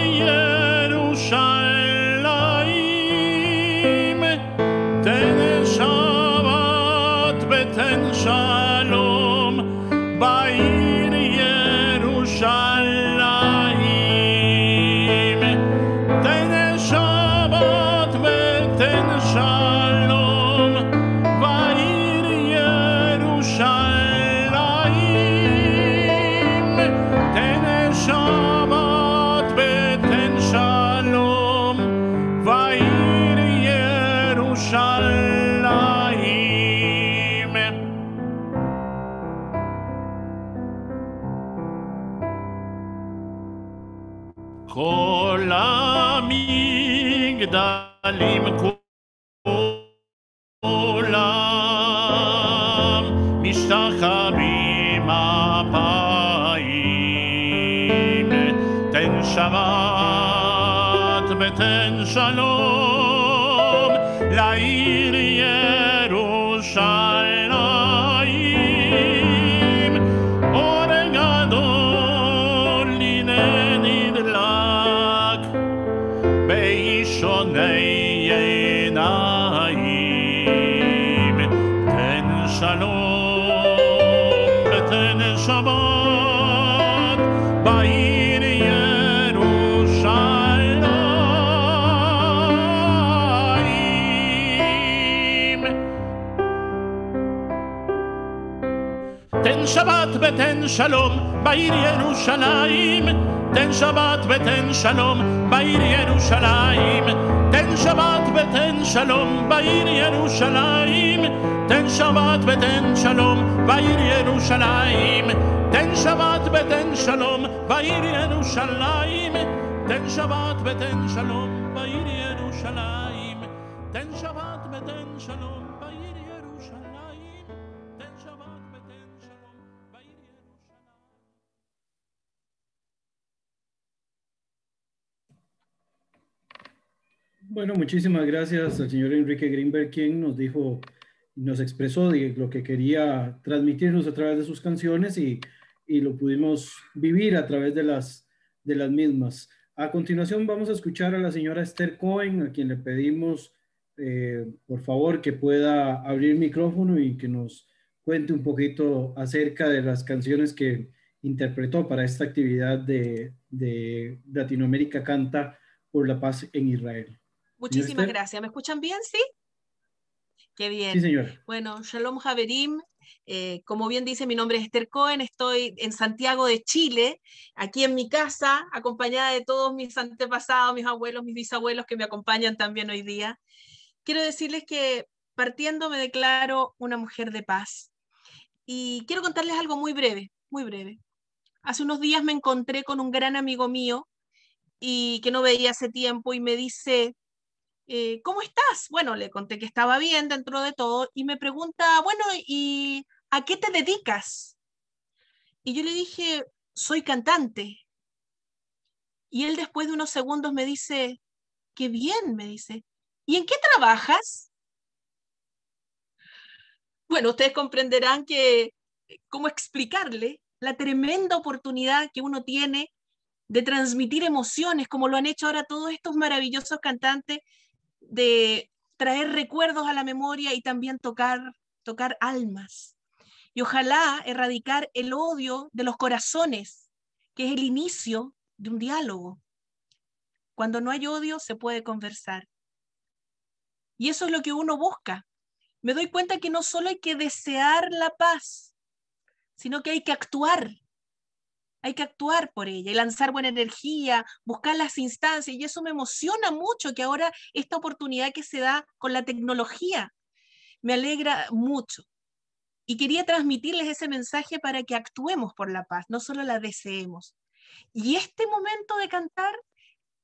ירושלים. תן שבת ותן שלום בעיר ירושלים. תן שבת ותן שלום בעיר ירושלים. תן שבת ותן שלום בעיר ירושלים. כל המגדלים כולם משתחווים אפיים. תן שבת ותן שלום לעיר ירושלים. אור גדול הנה נדלק באישוני עיניים. תן שלום ותן שבת בעיר ירושלים. תן שבת ותן שלום בעיר ירושלים. תן שבת ותן שלום בעיר ירושלים. תן שבת ותן שלום בעיר ירושלים. תן שבת ותן שלום בעיר ירושלים. תן שבת ותן שלום בעיר ירושלים. תן שבת ותן שלום בעיר ירושלים. תן שבת ותן שלום בעיר ירושלים. תן שבת ותן שלום בעיר ירושלים. Bueno, muchísimas gracias al señor Enrique Greenberg, quien nos dijo, nos expresó de lo que quería transmitirnos a través de sus canciones y, y lo pudimos vivir a través de las, de las mismas. A continuación vamos a escuchar a la señora Esther Cohen, a quien le pedimos, eh, por favor, que pueda abrir el micrófono y que nos cuente un poquito acerca de las canciones que interpretó para esta actividad de, de Latinoamérica Canta por la Paz en Israel. Muchísimas gracias. ¿Me escuchan bien? ¿Sí? Qué bien. Sí, señora. Bueno, Shalom Haverim. Eh, como bien dice, mi nombre es Esther Cohen. Estoy en Santiago de Chile, aquí en mi casa, acompañada de todos mis antepasados, mis abuelos, mis bisabuelos que me acompañan también hoy día. Quiero decirles que partiendo me declaro una mujer de paz. Y quiero contarles algo muy breve, muy breve. Hace unos días me encontré con un gran amigo mío y que no veía hace tiempo y me dice... Eh, ¿cómo estás? Bueno, le conté que estaba bien dentro de todo y me pregunta, bueno, ¿y a qué te dedicas? Y yo le dije, soy cantante. Y él después de unos segundos me dice, qué bien, me dice, ¿y en qué trabajas? Bueno, ustedes comprenderán que, cómo explicarle la tremenda oportunidad que uno tiene de transmitir emociones, como lo han hecho ahora todos estos maravillosos cantantes, de traer recuerdos a la memoria y también tocar, tocar almas. Y ojalá erradicar el odio de los corazones, que es el inicio de un diálogo. Cuando no hay odio, se puede conversar. Y eso es lo que uno busca. Me doy cuenta que no solo hay que desear la paz, sino que hay que actuar. Hay que actuar por ella y lanzar buena energía, buscar las instancias, y eso me emociona mucho, que ahora esta oportunidad que se da con la tecnología me alegra mucho. Y quería transmitirles ese mensaje para que actuemos por la paz, no solo la deseemos. Y este momento de cantar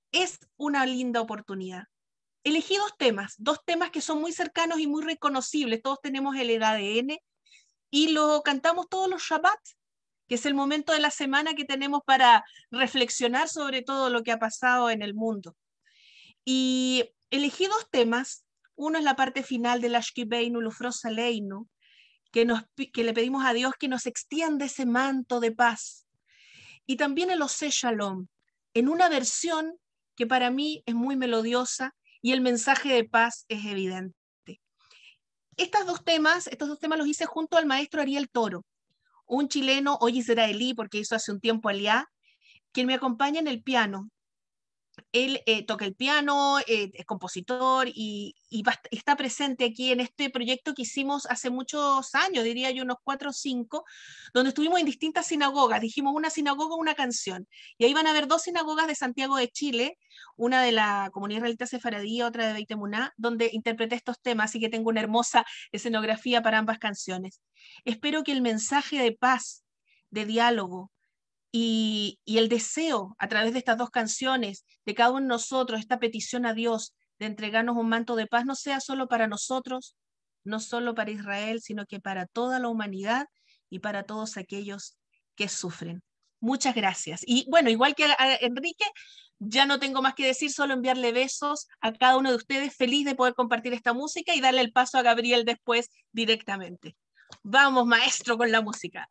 es una linda oportunidad. Elegí dos temas, dos temas que son muy cercanos y muy reconocibles. Todos tenemos el A D N y lo cantamos todos los Shabbat, que es el momento de la semana que tenemos para reflexionar sobre todo lo que ha pasado en el mundo. Y elegí dos temas. Uno es la parte final del Ashkibeinu Lufros Aleinu, que, nos, que le pedimos a Dios que nos extienda ese manto de paz. Y también el Oseh Shalom, en una versión que para mí es muy melodiosa y el mensaje de paz es evidente. Estos dos temas, estos dos temas los hice junto al maestro Ariel Toro, un chileno, hoy israelí, porque hizo hace un tiempo aliá, quien me acompaña en el piano. Él eh, toca el piano, eh, es compositor y, y va, está presente aquí en este proyecto que hicimos hace muchos años, diría yo unos cuatro o cinco, donde estuvimos en distintas sinagogas. Dijimos una sinagoga, una canción. Y ahí van a haber dos sinagogas de Santiago de Chile, una de la comunidad israelita sefaradí, otra de Beit Emuná, donde interpreté estos temas, así que tengo una hermosa escenografía para ambas canciones. Espero que el mensaje de paz, de diálogo, Y, y el deseo a través de estas dos canciones de cada uno de nosotros, esta petición a Dios de entregarnos un manto de paz, no sea solo para nosotros, no solo para Israel, sino que para toda la humanidad y para todos aquellos que sufren. Muchas gracias. Y bueno, igual que a, a Enrique, ya no tengo más que decir, solo enviarle besos a cada uno de ustedes, feliz de poder compartir esta música y darle el paso a Gabriel después directamente. Vamos, maestro, con la música.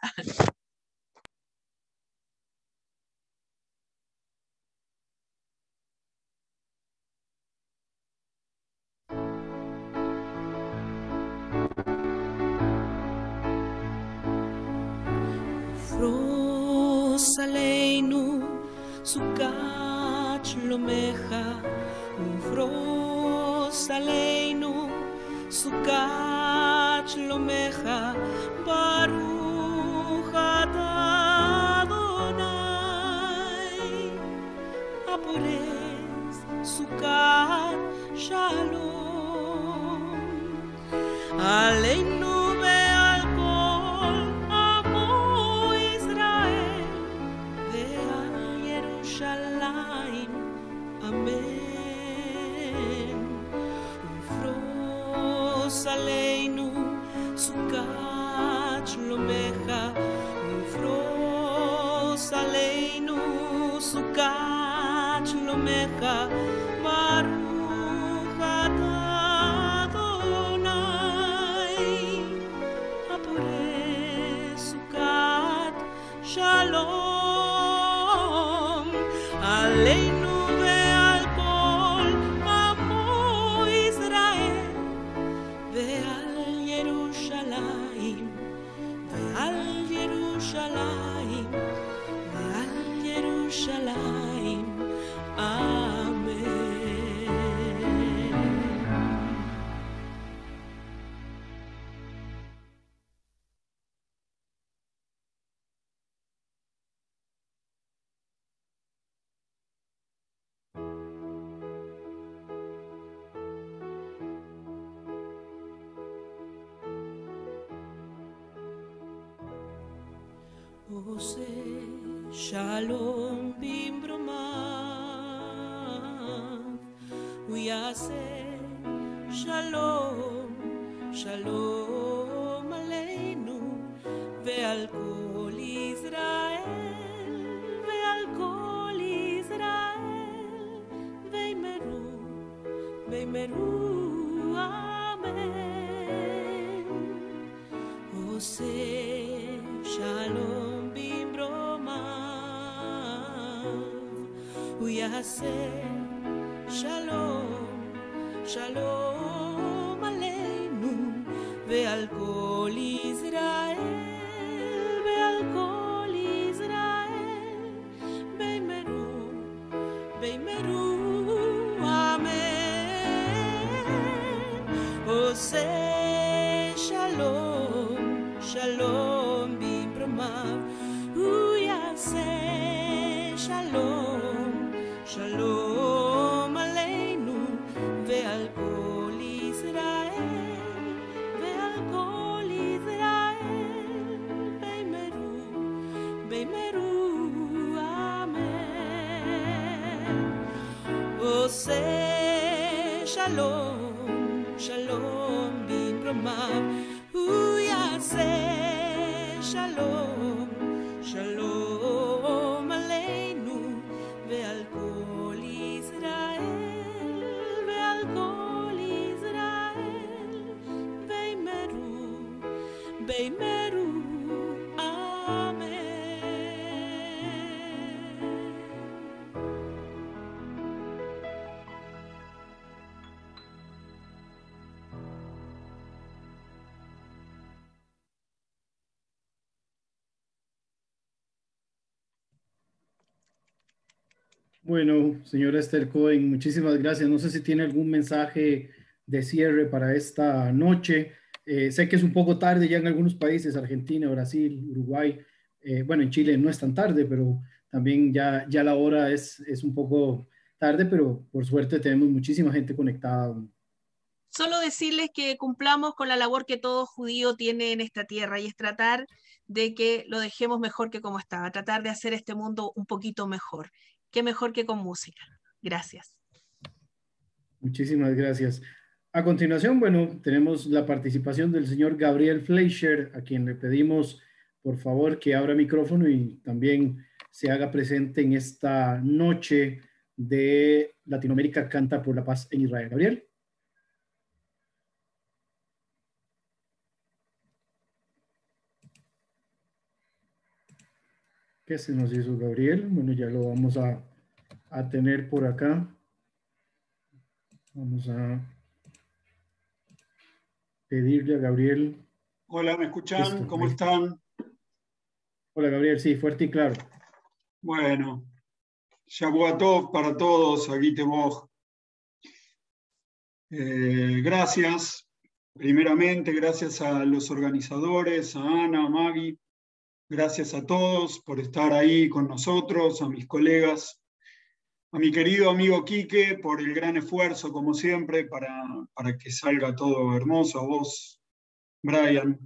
Aleinu sukat shlomecha ufros aleinu sukat shlomecha baruch atah Adonai apores sukat shalom aleinu Aleinu sukat shlomecha ufros aleinu sukat shlomecha baruch atah Adonai apores sukat shalom aleinu Yerushalayim, ve'al Yerushalayim, Amen. Oseh Shalom bimromav, Uyaseh Shalom, Shalom aleinu, ve'al kol Israel, ve'al kol Israel, ve'meru, ve'meru, Amen. Oseh Shalom Uyaseh Shalom, Shalom aleinu, ve'al kol Israel, ve'al kol Israel, ve'meru, ve'meru, Amen. Oseh Shalom, Shalom bimromav, Uyaseh Shalom, Shalom aleinu, ve'al kol Israel, ve'al kol Israel, ve'meru, ve'meru, Amen. עושה שלום, שלום במרומיו, הוא יעשה שלום, שלום עלינו ועל כל ישראל, ועל כל ישראל, בימרו, בימרו, אמן. Bueno, señora Esther Cohen, muchísimas gracias. No sé si tiene algún mensaje de cierre para esta noche. Eh, sé que es un poco tarde ya en algunos países, Argentina, Brasil, Uruguay. Eh, bueno, en Chile no es tan tarde, pero también ya, ya la hora es, es un poco tarde, pero por suerte tenemos muchísima gente conectada. Solo decirles que cumplamos con la labor que todo judío tiene en esta tierra, y es tratar de que lo dejemos mejor que como estaba, tratar de hacer este mundo un poquito mejor. Qué mejor que con música. Gracias. Muchísimas gracias. A continuación, bueno, tenemos la participación del señor Gabriel Fleischer, a quien le pedimos, por favor, que abra micrófono y también se haga presente en esta noche de Latinoamérica Canta por la Paz en Israel. Gabriel. ¿Qué se nos hizo Gabriel? Bueno, ya lo vamos a, a tener por acá. Vamos a pedirle a Gabriel. Hola, ¿me escuchan? Esto, ¿Cómo ahí. están? Hola, Gabriel, sí, fuerte y claro. Bueno, Shavuot Tov para todos, aquí te voy. Eh, gracias, primeramente, gracias a los organizadores, a Ana, a Maggie. Gracias a todos por estar ahí con nosotros, a mis colegas, a mi querido amigo Quique por el gran esfuerzo, como siempre, para, para que salga todo hermoso, a vos, Brian.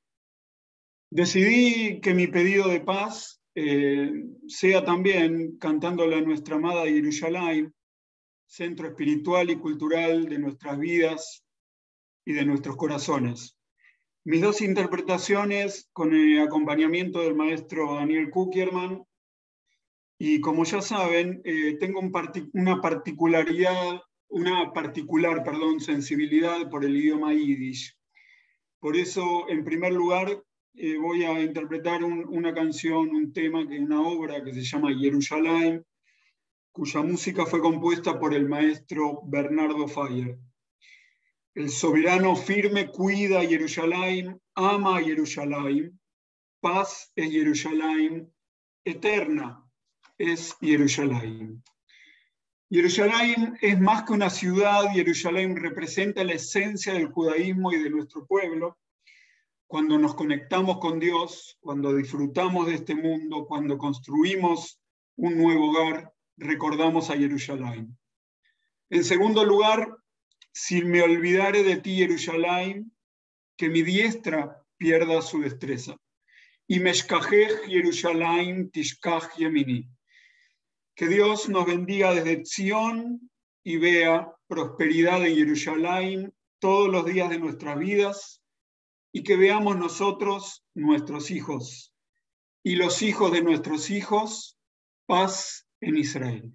Decidí que mi pedido de paz eh, sea también cantándole a nuestra amada Jerusalén, centro espiritual y cultural de nuestras vidas y de nuestros corazones. Mis dos interpretaciones con el acompañamiento del maestro Daniel Kuckerman, y como ya saben, eh, tengo un partic una particularidad, una particular, perdón, sensibilidad por el idioma yiddish. Por eso, en primer lugar, eh, voy a interpretar un, una canción, un tema, que una obra que se llama Jerusalén, cuya música fue compuesta por el maestro Bernardo Fayer. El soberano firme cuida a Jerusalén, ama a Jerusalén, paz es Jerusalén, eterna es Jerusalén. Jerusalén es más que una ciudad, Jerusalén representa la esencia del judaísmo y de nuestro pueblo. Cuando nos conectamos con Dios, cuando disfrutamos de este mundo, cuando construimos un nuevo hogar, recordamos a Jerusalén. En segundo lugar, si me olvidare de ti, Jerusalén, que mi diestra pierda su destreza. Y meshkajej Jerusalén tishkaj yemini. Que Dios nos bendiga desde Sion y vea prosperidad en Jerusalén todos los días de nuestras vidas, y que veamos nosotros, nuestros hijos, y los hijos de nuestros hijos, paz en Israel.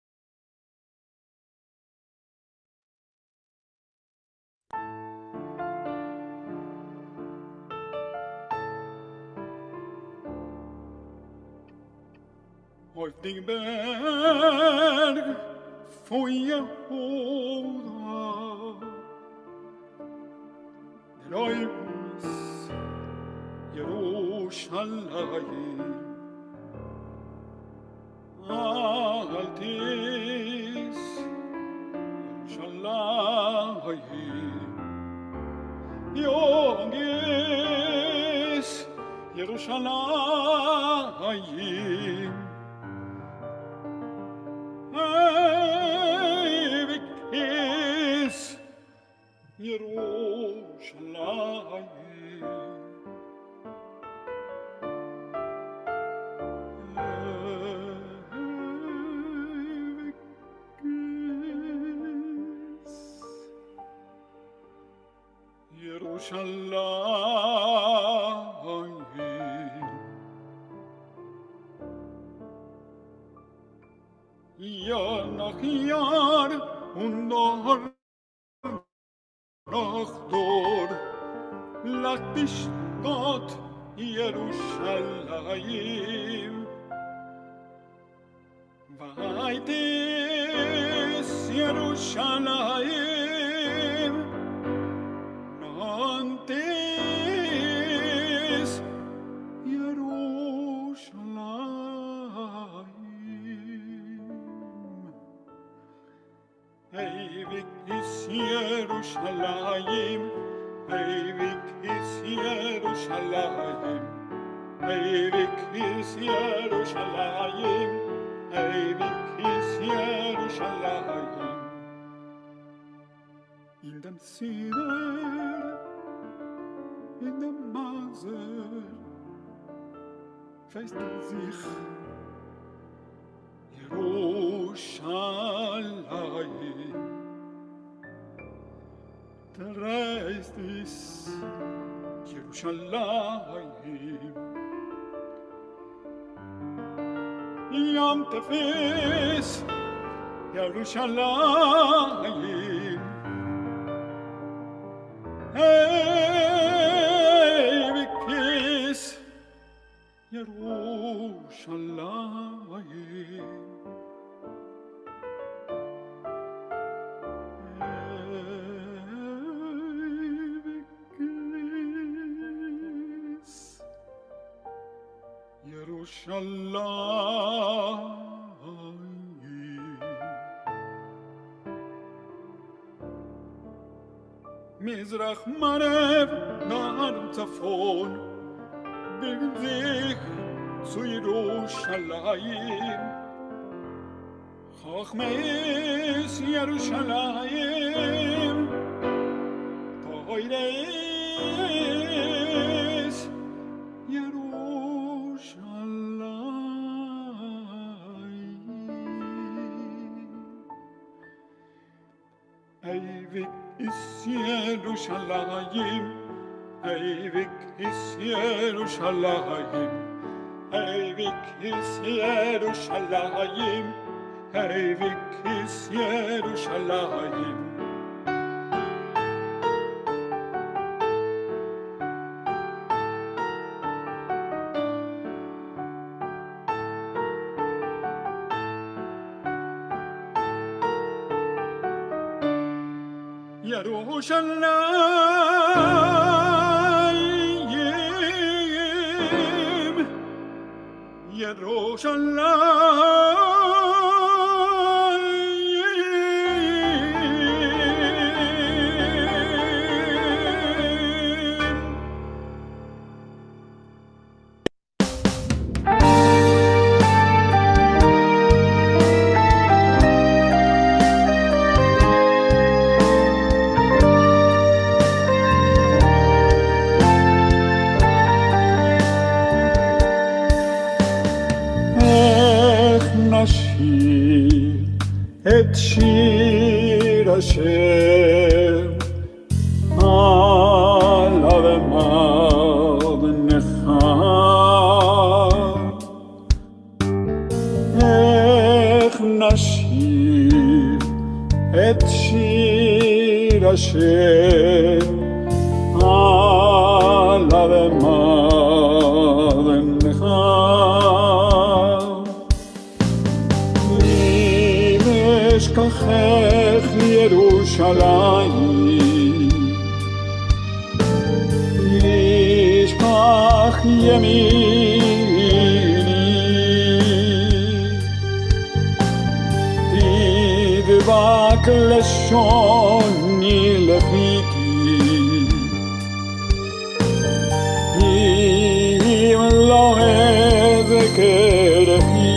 Auf den Berg von Jehuda, der Räumnis Jerusalem, Altis Jerusalem, Yongis Jerusalem, ewig ist Jerusalem. Ewig Yerushalayim. Yanach yar und dor noch dor laktish dort Yerushalayim. Vaitis Yerushalayim Nantis Yerushalayim. Ewig ist Yerushalayim, ewig ist Yerushalayim, ewig ist Yerushalayim, ewig ist Yerushalayim. In dem Seder, in dem Maser, festigt sich Yerushalayim. Der Rest ist Yerushalayim. Yom Tefis, Yerushalayim. Ewig ist Yerushalayim. Yerushalayim. Mizrach Marev nach Zafon bilden sich zu Yerushalayim. Chochmeis Yerushalayim Toireis Ewig ist Yerushalayim, ewig ist Yerushalayim, ewig ist Yerushalayim, ewig ist Yerushalayim. Yerushalayim, את שיר השם על אדמתך, איך נשיר את שיר השם על אדמתך. אשכחך לירושלים, ישכח ימיני, תדבק לשוני לחיכי, אם לא אזכרכי.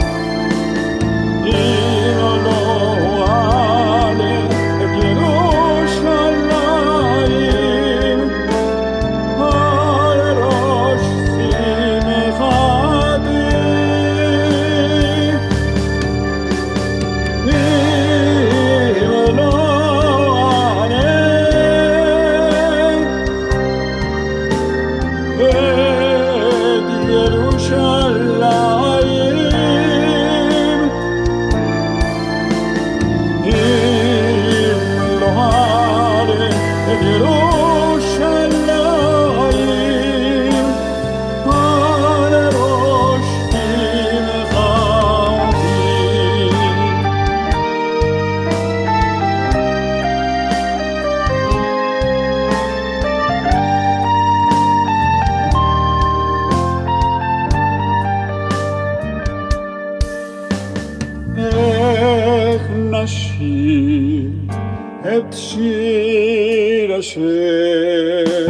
Yerushalayim, את ירושלים, אם לא הרי את ירושלים, על ראש שמחתי. איך נשיר את שיר אשר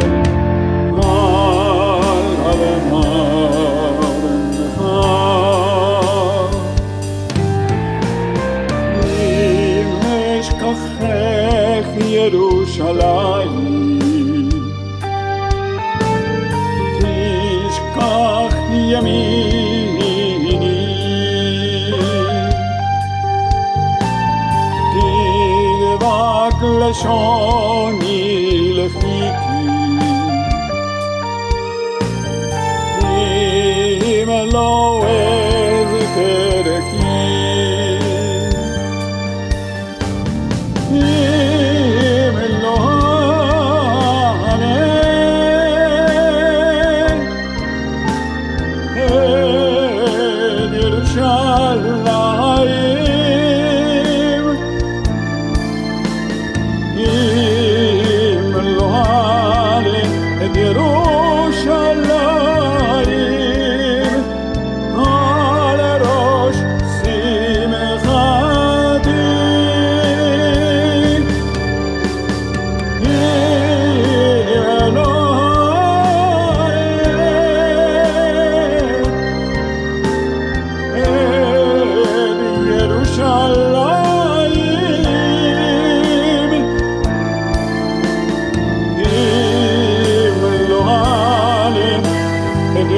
על הבמרנך, אם אשכחך ירושלים, תשכח ימיני, תדבק לשוני לחיכי, אם לא אזכרכי, אם לא אענה את ירושלים, אם לא אענה את ירושלים, על ראש שמחתי. אם לא אענה את ירושלים, אם לא אענה את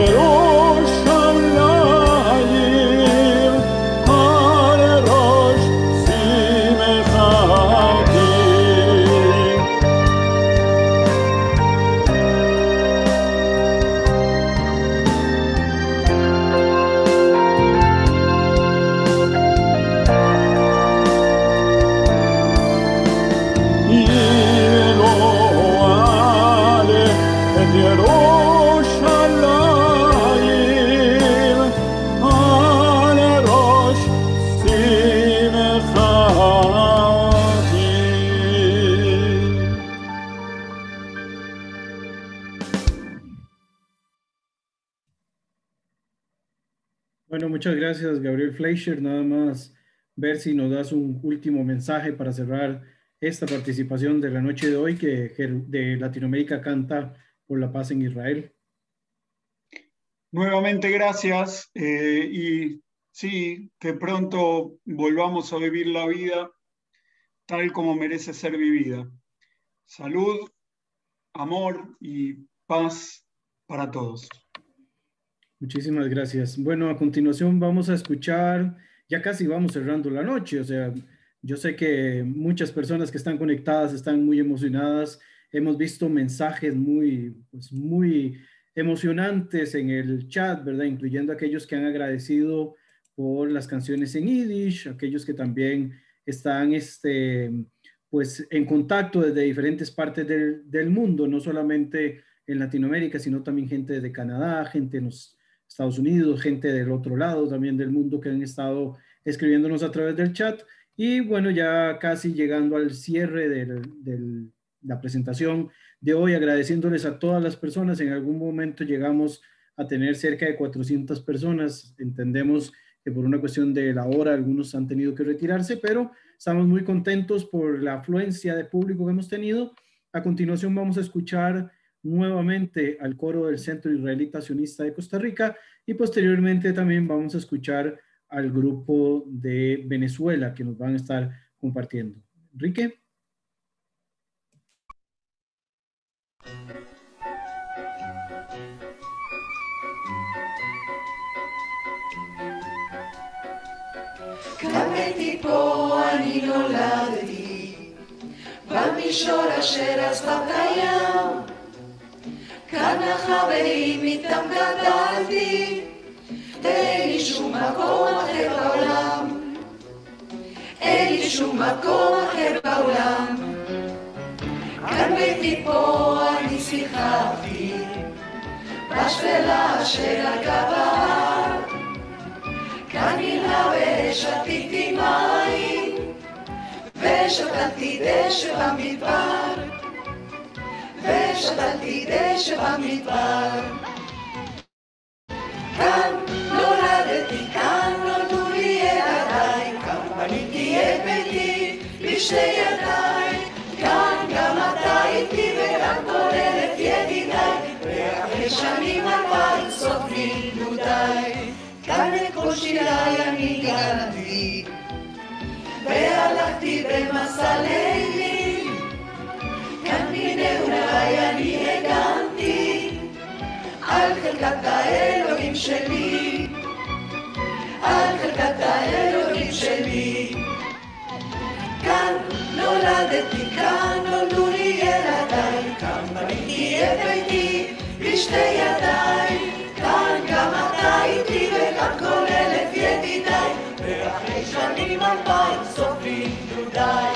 ירושלים, על ראש שמחתי. אם לא אעלה את ירושלים, על ראש שמחתי. Bueno, muchas gracias, Gabriel Fleischer. Nada más ver si nos das un último mensaje para cerrar esta participación de la noche de hoy, que de Latinoamérica canta por la paz en Israel. Nuevamente gracias, eh, y sí, que pronto volvamos a vivir la vida tal como merece ser vivida. Salud, amor y paz para todos. Muchísimas gracias. Bueno, a continuación vamos a escuchar, ya casi vamos cerrando la noche, o sea, yo sé que muchas personas que están conectadas están muy emocionadas. Hemos visto mensajes muy, pues, muy emocionantes en el chat, ¿verdad? Incluyendo aquellos que han agradecido por las canciones en Yiddish, aquellos que también están este, pues, en contacto desde diferentes partes del, del mundo, no solamente en Latinoamérica, sino también gente de Canadá, gente en los Estados Unidos, gente del otro lado también del mundo que han estado escribiéndonos a través del chat. Y bueno, ya casi llegando al cierre de la presentación de hoy, agradeciéndoles a todas las personas. En algún momento llegamos a tener cerca de cuatrocientas personas. Entendemos que por una cuestión de la hora algunos han tenido que retirarse, pero estamos muy contentos por la afluencia de público que hemos tenido. A continuación vamos a escuchar nuevamente al coro del Centro Israelita Sionista de Costa Rica y posteriormente también vamos a escuchar al grupo de Venezuela que nos van a estar compartiendo. Enrique. כאן ביתי פה אני נולדתי, במישור אשר על שפת הים. כאן החברים איתם גדלתי, אין לי שום מקום אחר בעולם, אין לי שום מקום אחר בעולם. כאן ביתי פה אני שיחקתי, בשפלה של הגבר, כאן נלהב ושתיתי מים, ושתלתי דשא במדבר, ושתלתי דשא במדבר. כאן נולדתי, כאן נולדו לי ילדיי, כאן בניתי את ביתי בשתי ידיי, כאן גם אתה איתי וכאן כל אלף ידידיי, ואחרי שנים אלפיים סופי דודיי. כאן את כל שיריי אני גרתי, והלכתי במסע לילים, כאן מנעוריי אני הגנתי על חלקת האלוהים שלי, על חלקת האלוהים שלי. כאן נולדתי, כאן נולדו לי ילדיי, כאן בניתי את ביתי בשתי ידיי, כאן גם אתה איתי וכאן כל אלף ידידיי, ואחרי שנים אלפיים סופי דודיי.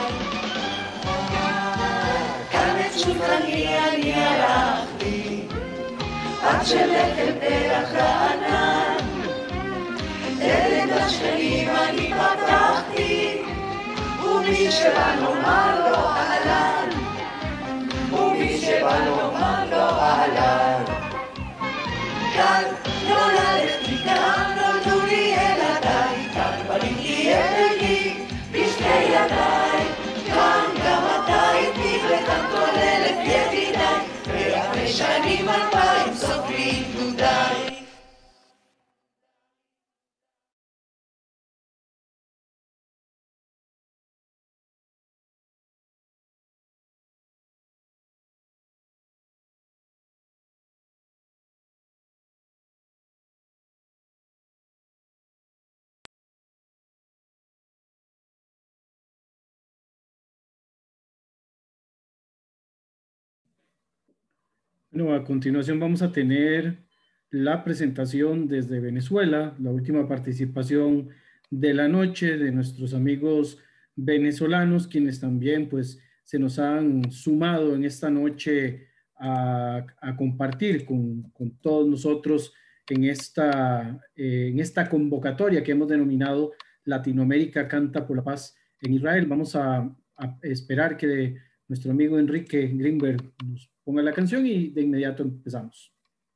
כאן את שולחני אני הלכתי, עד שלחם פרח רענן, דלת השכנים אני פתחתי, ומי שבא לומר לו אהלן, ומי שבא לומר לו אהלן. כאן נולדתי, כאן נולדו לי ילדיי, כאן בניתי את ביתי בשתי ידיי, כאן גם אתה איתי וכאן כל אלף ידידיי, ואחרי שנים אלפיים סופי דודיי. Bueno, a continuación vamos a tener la presentación desde Venezuela, la última participación de la noche de nuestros amigos venezolanos, quienes también pues se nos han sumado en esta noche a, a compartir con, con todos nosotros en esta, eh, en esta convocatoria que hemos denominado Latinoamérica Canta por la Paz en Israel. Vamos a, a esperar que nuestro amigo Enrique Greenberg nos ponga la canción y de inmediato empezamos.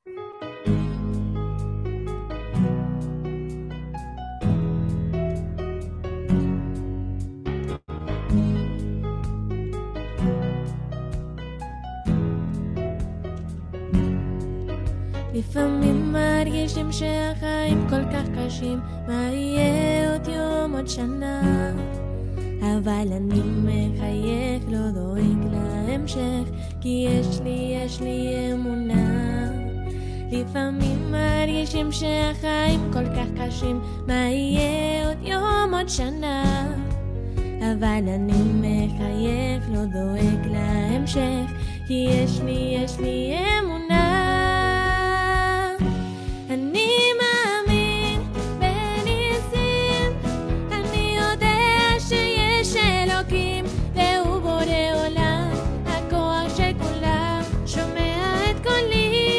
לפעמים מרגישים שהחיים כל כך קשים, מה יהיה עוד יום עוד שנה, אבל אני מחייך, לא דואג להמשך, כי יש לי, יש לי אמונה. לפעמים מרגישים שהחיים כל כך קשים, מה יהיה עוד יום עוד שנה, אבל אני מחייך, לא דואג להמשך, כי יש לי, יש לי אמונה. אני מאמין בניסים, אני יודע שיש אלוקים, והוא בורא עולם, הכוח שכולם שומע את קולי.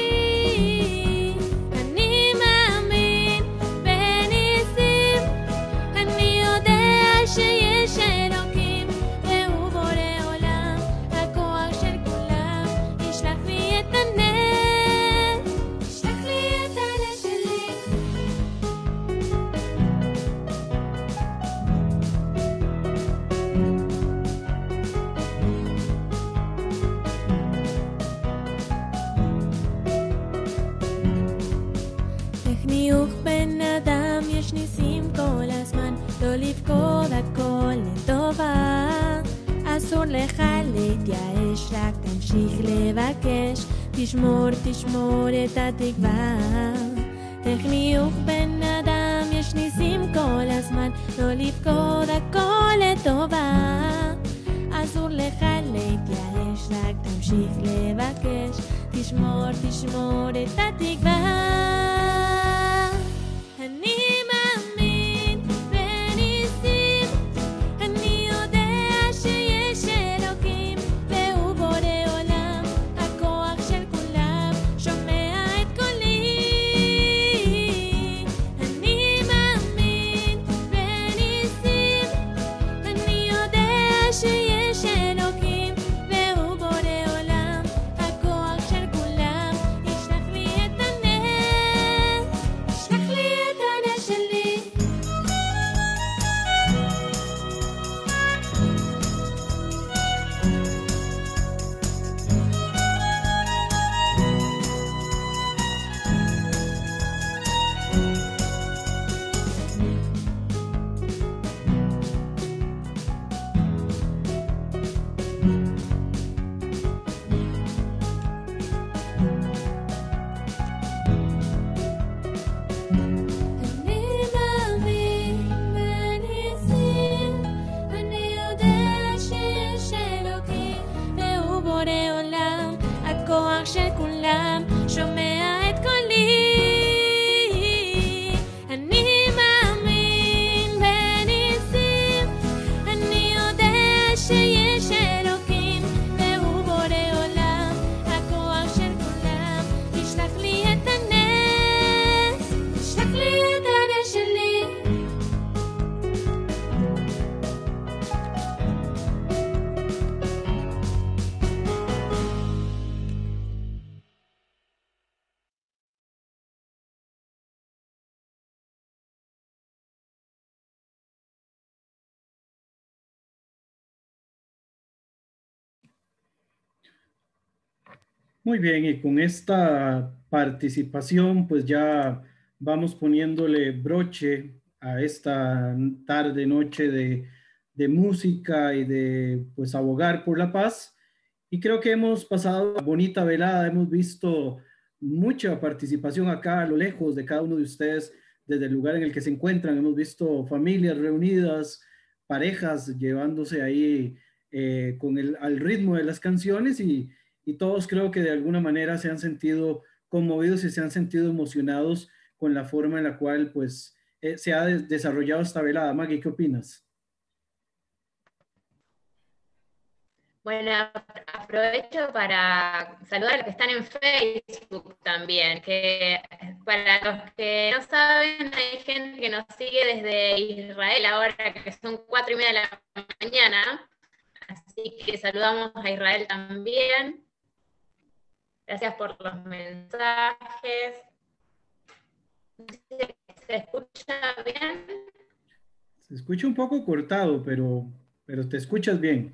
אני מאמין בניסים, אני יודע שיש אלוקים, והוא בורא עולם, הכוח של כולם, ישלח לי את הנס, ישלח לי את הנס שלי. חיוך בן אדם, יש ניסים כל הזמן, לא לפקוד הכל לטובה, אסור לך להתייאש, רק תמשיך לבקש, תשמור, תשמור את התקווה. חיוך בן אדם, יש ניסים כל הזמן, לא לפקוד הכל לטובה, אסור לך להתייאש, רק תמשיך לבקש, תשמור, תשמור את התקווה. אני מאמין בניסים, אני יודע שיש אלוקים, והוא בורא עולם, הכוח של כולם, שומע את קולי. אני מאמין בניסים, אני יודע שיש אלוקים, והוא בורא עולם, הכוח של כולם, ישלח לי את הנס, ישלח לי את הנס שלי. אני מאמין בניסים, אני יודע שיש אלוקים, והוא בורא עולם, הכוח של כולם, שומע את קולי. אני מאמין בניסים, אני יודע שיש אלוקים, והוא בורא עולם, הכוח של כולם, ישלח לי את הנס, ישלח לי את הנס שלי. Muy bien, y con esta participación, pues ya vamos poniéndole broche a esta tarde, noche de, de música y de, pues, abogar por la paz. Y creo que hemos pasado una bonita velada, hemos visto mucha participación acá a lo lejos de cada uno de ustedes, desde el lugar en el que se encuentran. Hemos visto familias reunidas, parejas llevándose ahí eh, con el, al ritmo de las canciones y y todos creo que de alguna manera se han sentido conmovidos y se han sentido emocionados con la forma en la cual pues eh, se ha de desarrollado esta velada. Maggie, ¿qué opinas? Bueno, aprovecho para saludar a los que están en Facebook también, que para los que no saben, hay gente que nos sigue desde Israel ahora, que son cuatro y media de la mañana, así que saludamos a Israel también. Gracias por los mensajes. ¿Se escucha bien? Se escucha un poco cortado, pero, pero te escuchas bien.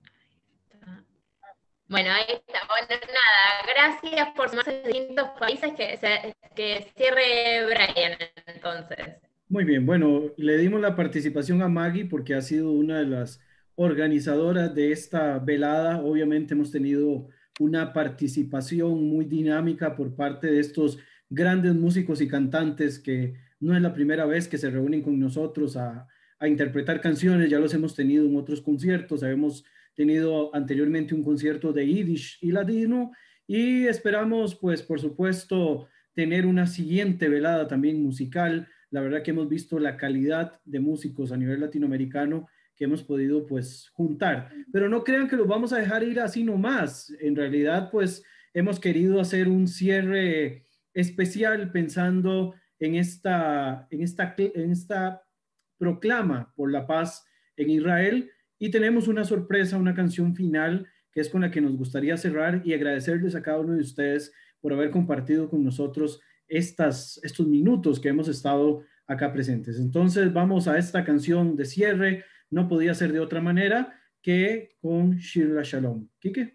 Bueno, ahí está. Bueno, nada, gracias por sumarse de distintos países, que, se, que cierre Brian, entonces. Muy bien, bueno, le dimos la participación a Maggie porque ha sido una de las organizadoras de esta velada. Obviamente hemos tenido una participación muy dinámica por parte de estos grandes músicos y cantantes que no es la primera vez que se reúnen con nosotros a, a interpretar canciones. Ya los hemos tenido en otros conciertos, hemos tenido anteriormente un concierto de Yiddish y latino y esperamos, pues, por supuesto, tener una siguiente velada también musical. La verdad que hemos visto la calidad de músicos a nivel latinoamericano que hemos podido, pues, juntar. Pero no crean que los vamos a dejar ir así nomás. En realidad, pues, hemos querido hacer un cierre especial pensando en esta, en esta, en esta proclama por la paz en Israel. Y tenemos una sorpresa, una canción final, que es con la que nos gustaría cerrar y agradecerles a cada uno de ustedes por haber compartido con nosotros estas, estos minutos que hemos estado acá presentes. Entonces vamos a esta canción de cierre. No podía ser de otra manera que con Shir LaShalom. Quique.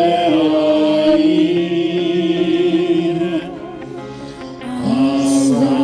As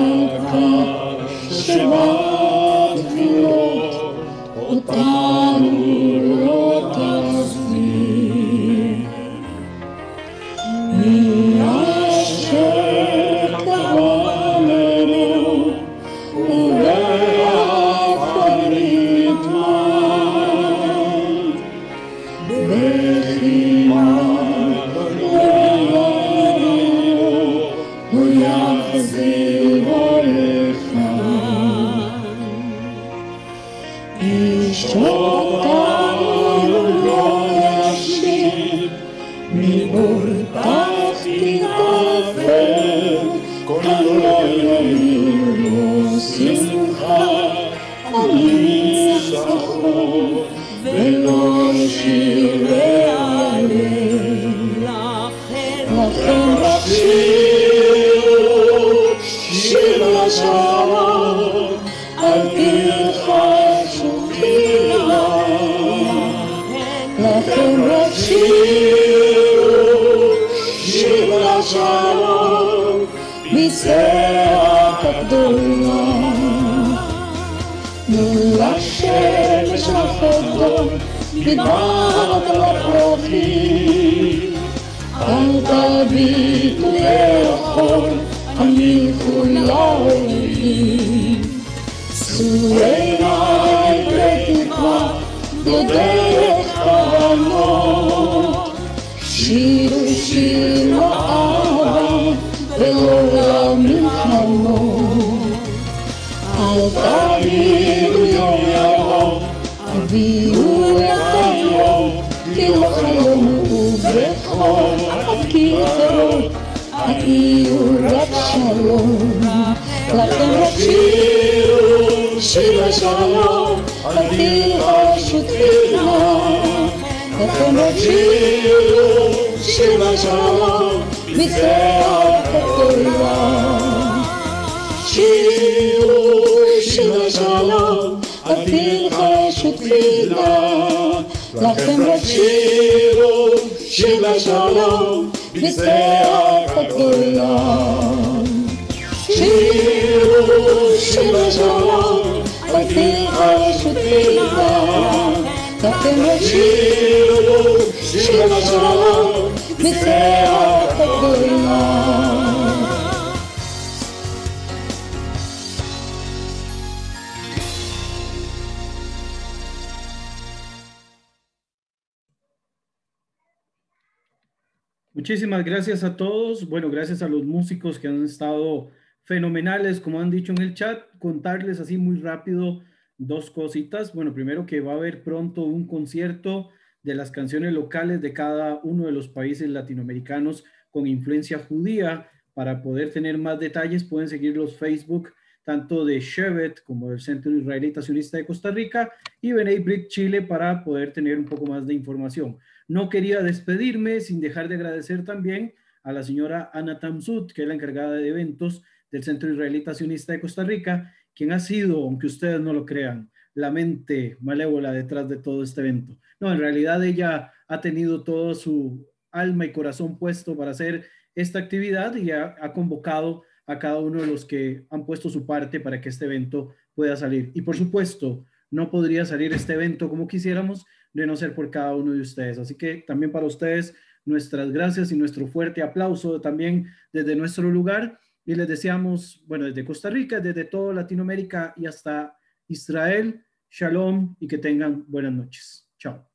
Muchísimas gracias a todos. Bueno, gracias a los músicos que han estado fenomenales, como han dicho en el chat. Contarles así muy rápido dos cositas. Bueno, primero que va a haber pronto un concierto de las canciones locales de cada uno de los países latinoamericanos con influencia judía. Para poder tener más detalles pueden seguir los Facebook tanto de Shevet como del Centro Israelita Sionista de Costa Rica y Bnei Brit Chile para poder tener un poco más de información. No quería despedirme sin dejar de agradecer también a la señora Ana Tamsut, que es la encargada de eventos del Centro Israelita Sionista de Costa Rica, quien ha sido, aunque ustedes no lo crean, la mente malévola detrás de todo este evento. No, en realidad ella ha tenido todo su alma y corazón puesto para hacer esta actividad y ha, ha convocado a cada uno de los que han puesto su parte para que este evento pueda salir. Y por supuesto, no podría salir este evento como quisiéramos de no ser por cada uno de ustedes. Así que también para ustedes, nuestras gracias y nuestro fuerte aplauso también desde nuestro lugar. Y les deseamos, bueno, desde Costa Rica, desde toda Latinoamérica y hasta Israel, shalom y que tengan buenas noches. Chao.